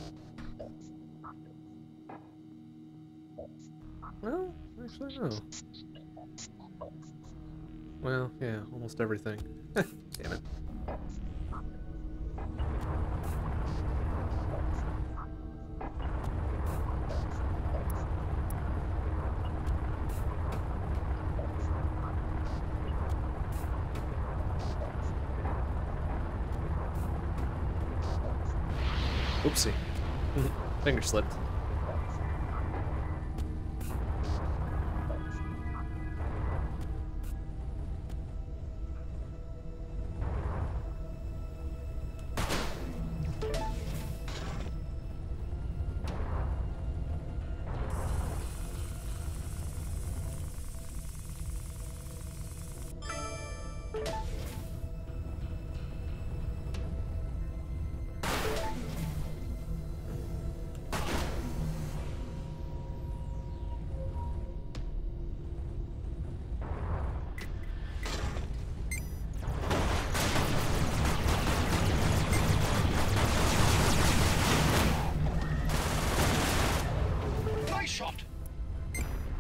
Well, actually no. Well, yeah, almost everything. Damn it. Oopsie. Finger slipped.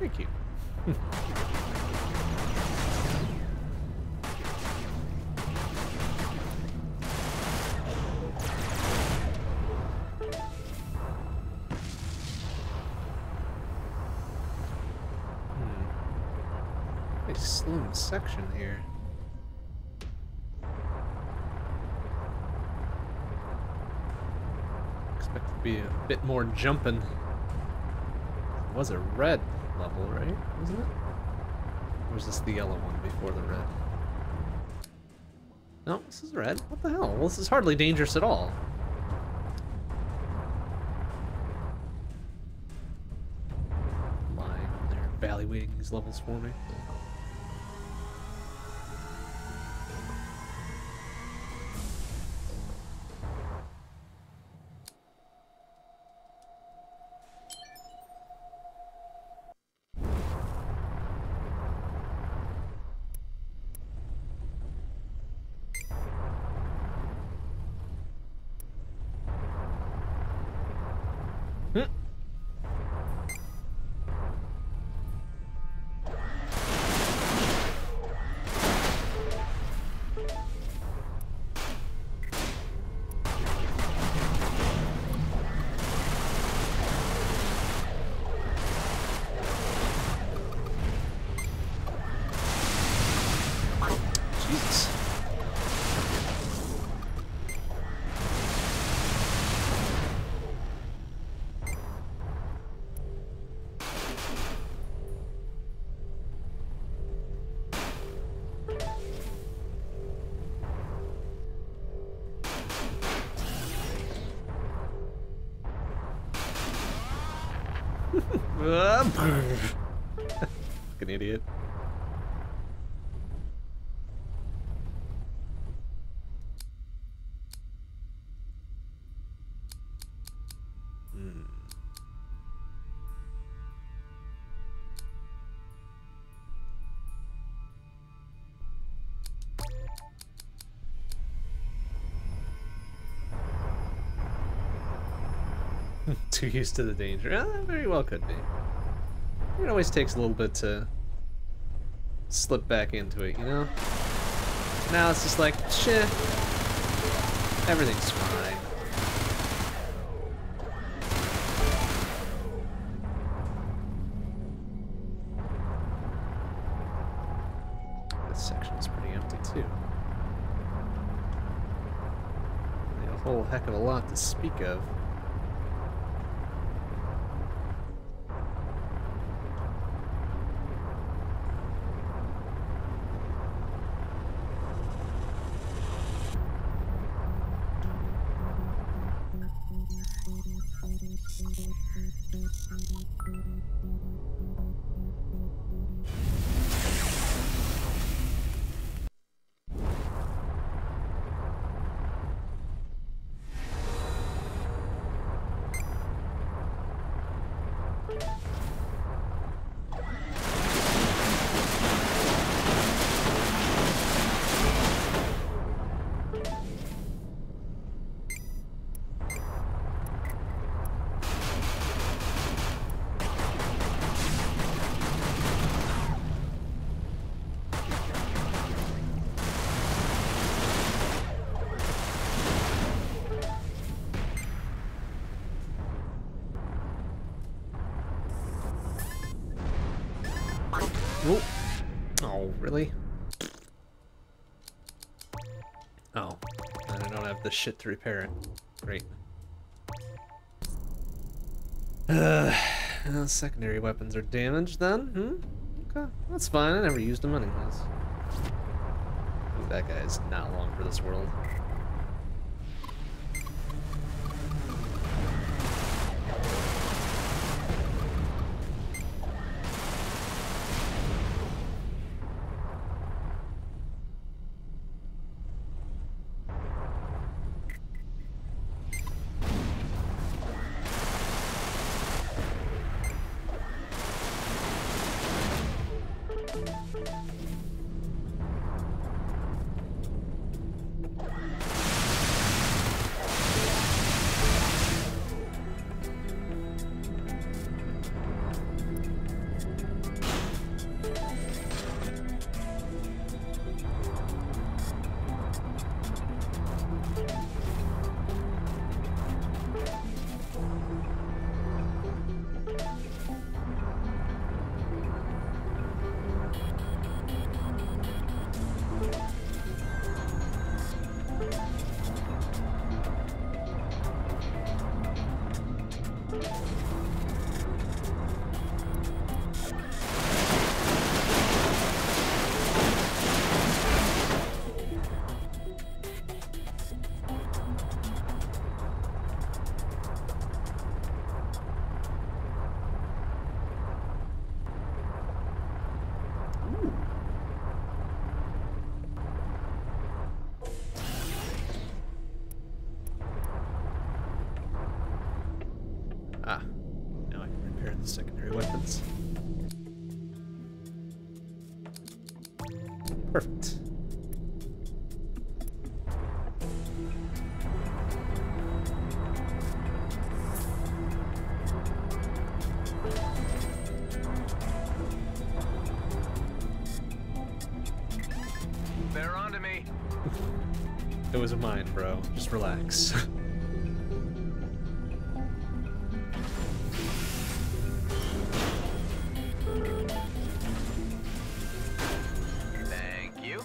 Thank you. Nice slow section here. Expect to be a bit more jumping. It was a red level, right? Wasn't it? Or was this the yellow one before the red? No, this is red. What the hell? Well, this is hardly dangerous at all. Lying, they're evaluating these levels for me. Jesus. Fucking idiot. Too used to the danger. Very well could be. It always takes a little bit to slip back into it, you know? Now it's just like, shit, everything's fine. This section is pretty empty too. A whole heck of a lot to speak of. Oh. Oh, really? Oh, and I don't have the shit to repair it. Great. Well, secondary weapons are damaged then? Okay, that's fine. I never used them anyways. Ooh, that guy's not long for this world. Ah, now I can repair the secondary weapons. Perfect. They're onto me. It was mine, bro. Just relax. Thank you.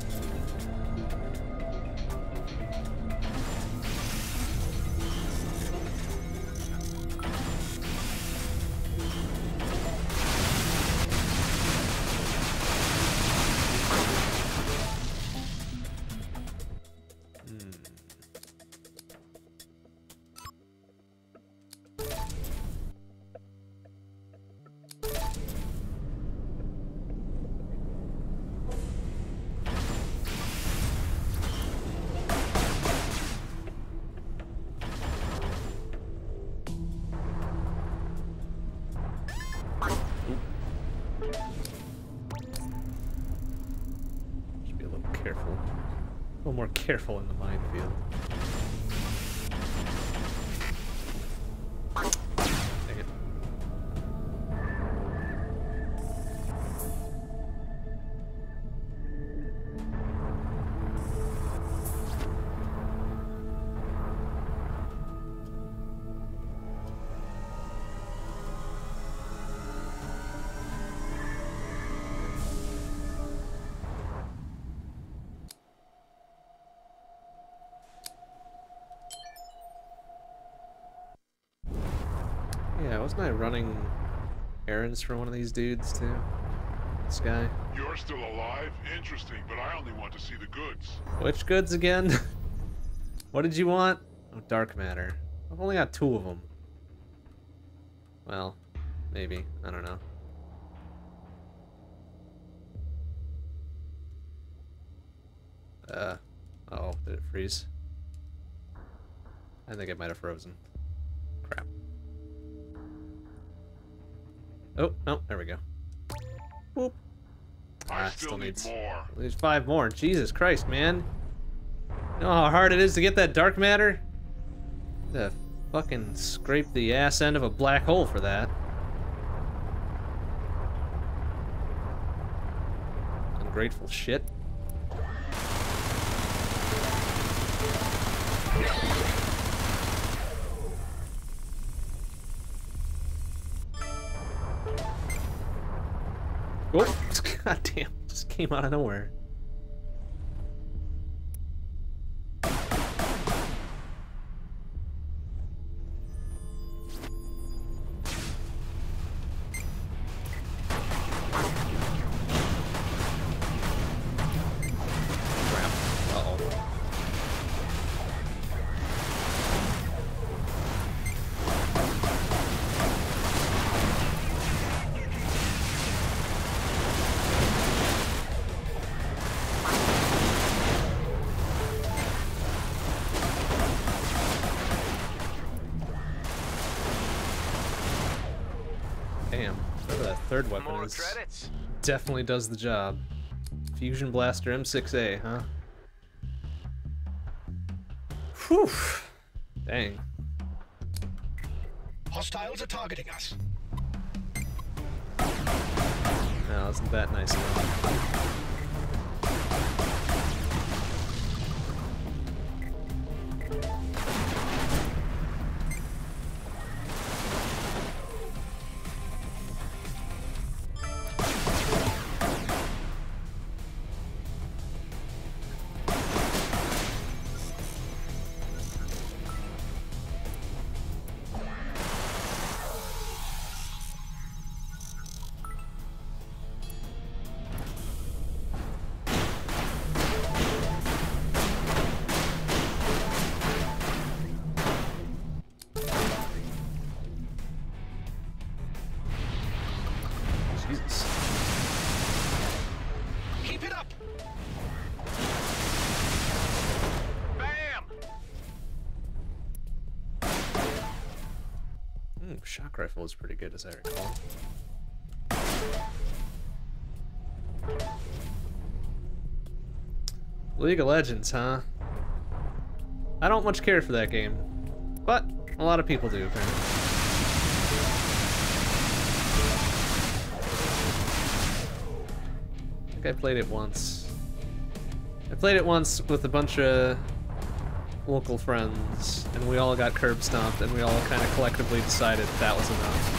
Should be a little careful. A little more careful in the minefield. Dang it. Yeah, wasn't I running errands for one of these dudes too? This guy. You're still alive? Interesting, but I only want to see the goods. Which goods again? What did you want? Oh, dark matter. I've only got 2 of them. Well, maybe. I don't know. Uh-oh, did it freeze? I think it might have frozen. Crap. Oh, no, there we go. Whoop. I still need more. There's 5 more. Jesus Christ, man. You know how hard it is to get that dark matter? To fucking scrape the ass end of a black hole for that. Ungrateful shit. Oh, god damn, just came out of nowhere. Crap. Uh-oh. Damn, whatever that third weapon More is, credits. definitely does the job. Fusion Blaster M6A, huh? Whew. Dang. Hostiles are targeting us. No, isn't that nice of them? shock rifle is pretty good, as I recall. League of Legends, huh? I don't much care for that game, but a lot of people do, apparently. I think I played it once. I played it once with a bunch of local friends, and we all got curb stomped, and we all kind of collectively decided that was enough.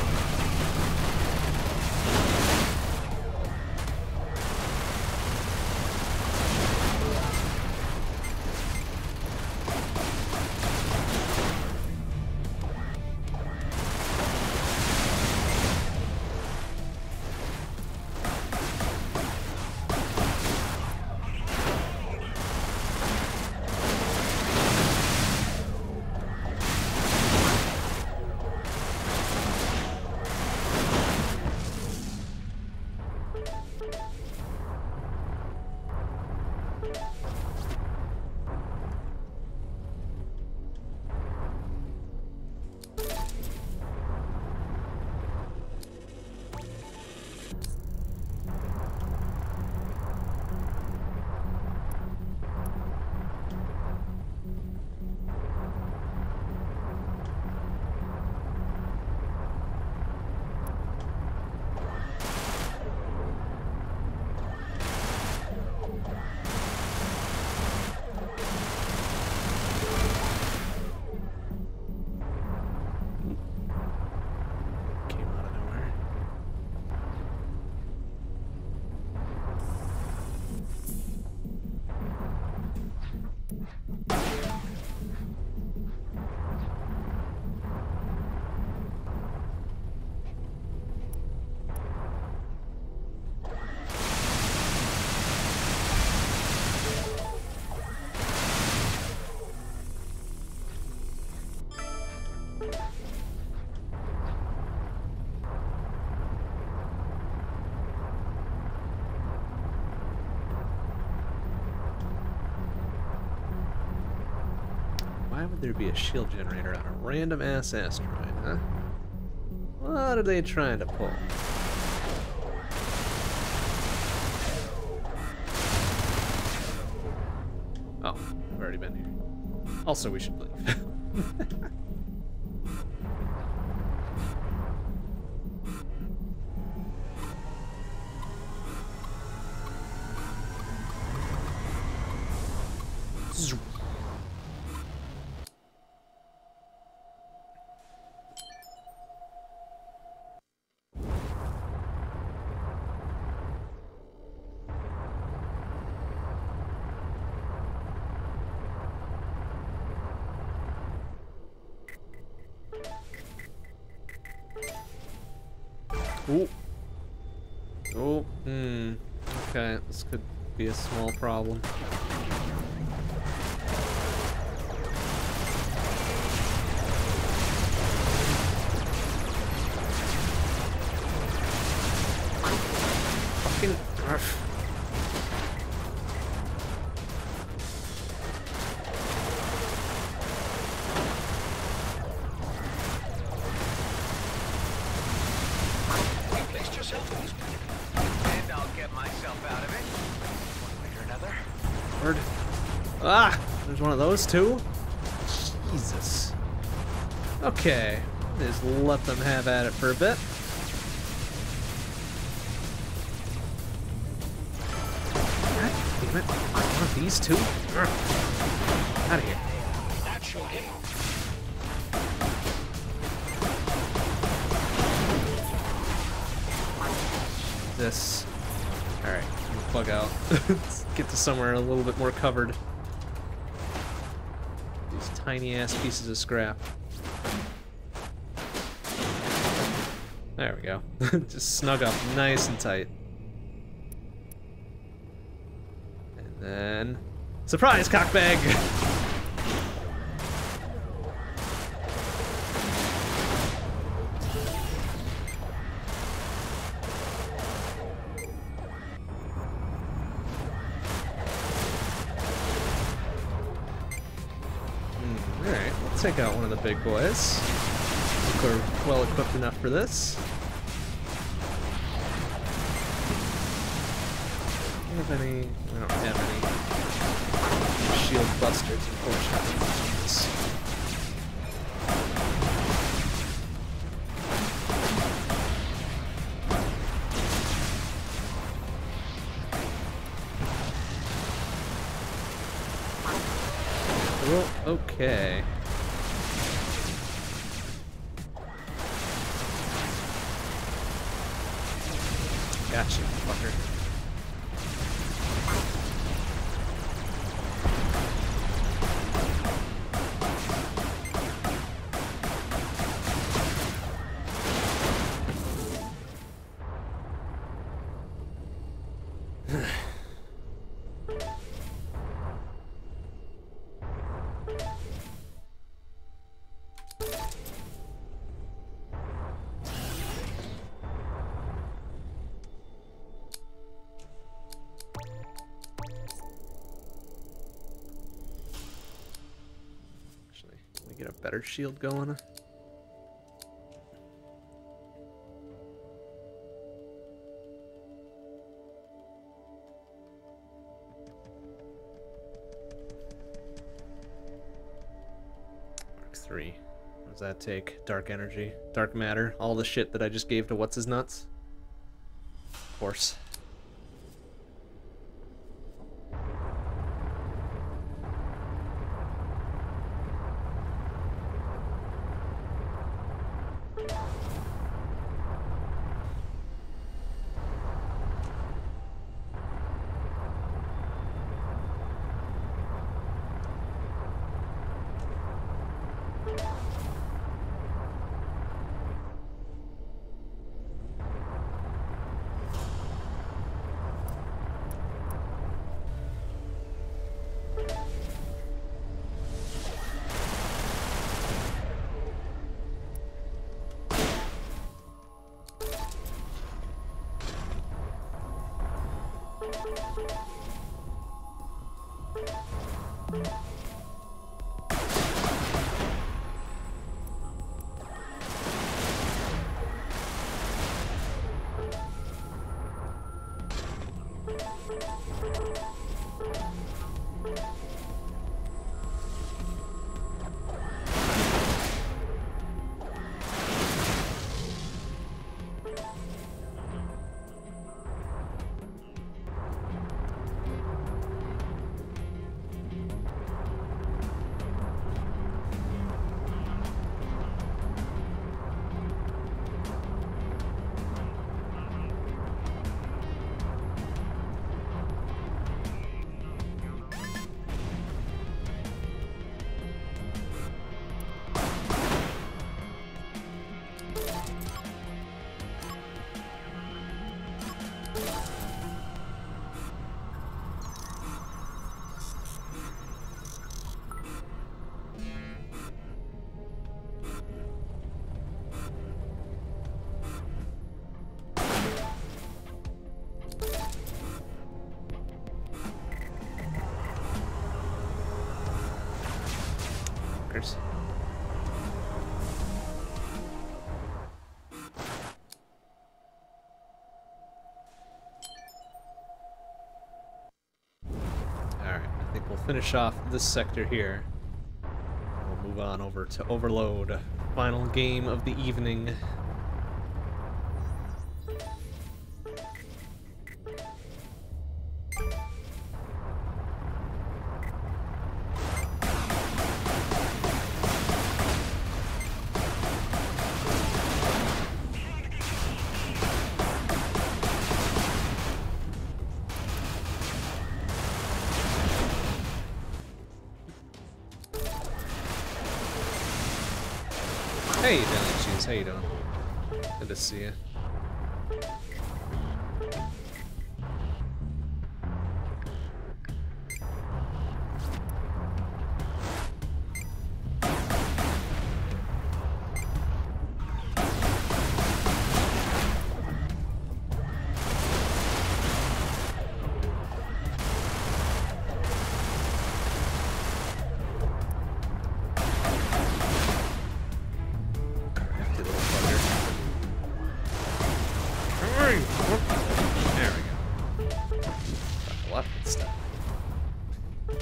Why would there be a shield generator on a random ass asteroid, huh? What are they trying to pull? Oh, I've already been here. Also, we should leave. Ooh. Oh, okay, this could be a small problem. Fucking arf. Ah! There's one of those too? Jesus. Okay. Just let them have at it for a bit. God damn it. One of these two? Out of here. That showed him. This. Alright, plug out. Let's get to somewhere a little bit more covered. These tiny ass pieces of scrap. There we go. Just snug up nice and tight. And then... surprise, cockbag! Alright, we'll take out one of the big boys. we're well equipped enough for this. Do we have any? We don't have any shield busters, unfortunately. Jeez. Well, okay. Gotcha, fucker. Get a better shield going. Mark 3. What does that take? Dark energy, dark matter, all the shit that I just gave to what's his nuts. Of course. Fuckers. Alright, I think we'll finish off this sector here. We'll move on over to Overload. Final game of the evening. Hey, Deli Cheese, how you doing? Good to see you.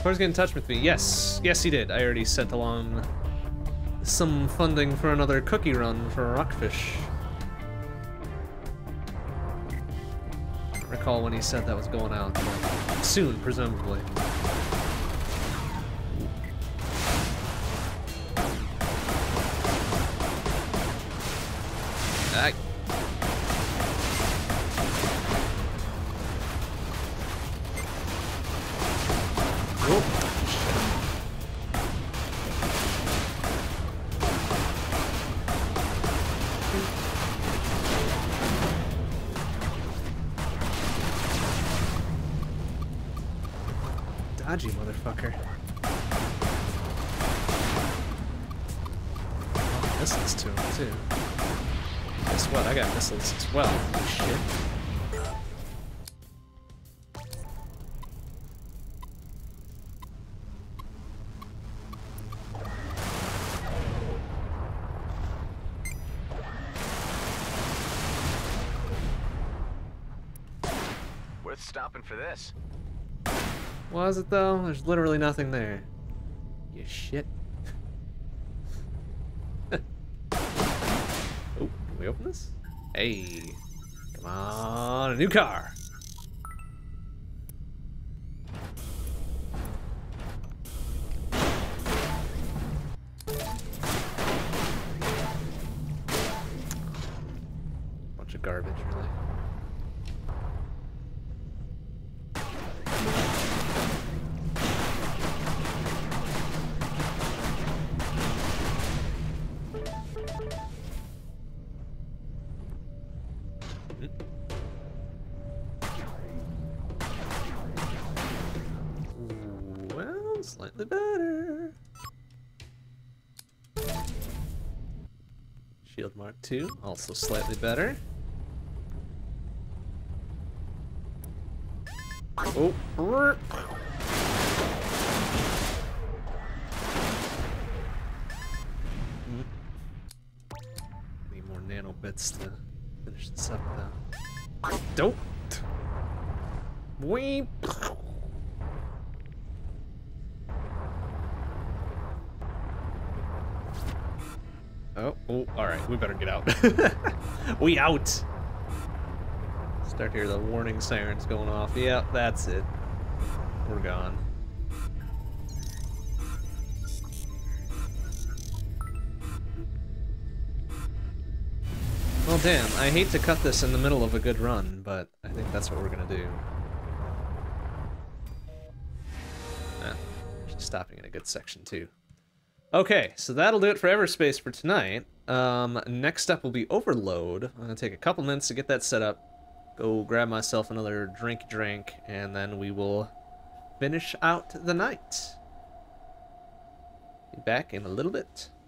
Cor's get in touch with me. Yes. Yes, he did. I already sent along some funding for another cookie run for Rockfish. I don't recall when he said that was going out. Soon, presumably. Aye. Dodgy motherfucker. Missiles to him too. Guess what? I got missiles as well. Holy shit. Worth stopping for this. Was it though? There's literally nothing there. You shit. Oh, can we open this? Hey. Come on, a new car. Bunch of garbage, really. Well, slightly better. Shield Mark II, also slightly better. Oh, need more nano bits to finish this up though. Don't. Weep. Oh, alright, we better get out. We out! Start to hear the warning sirens going off. Yep, that's it. We're gone. Well, damn, I hate to cut this in the middle of a good run, but I think that's what we're gonna do. Actually stopping in a good section, too. Okay, so that'll do it for Everspace for tonight. Next up will be Overload. I'm gonna take a couple minutes to get that set up, go grab myself another drink, and then we will finish out the night. Be back in a little bit.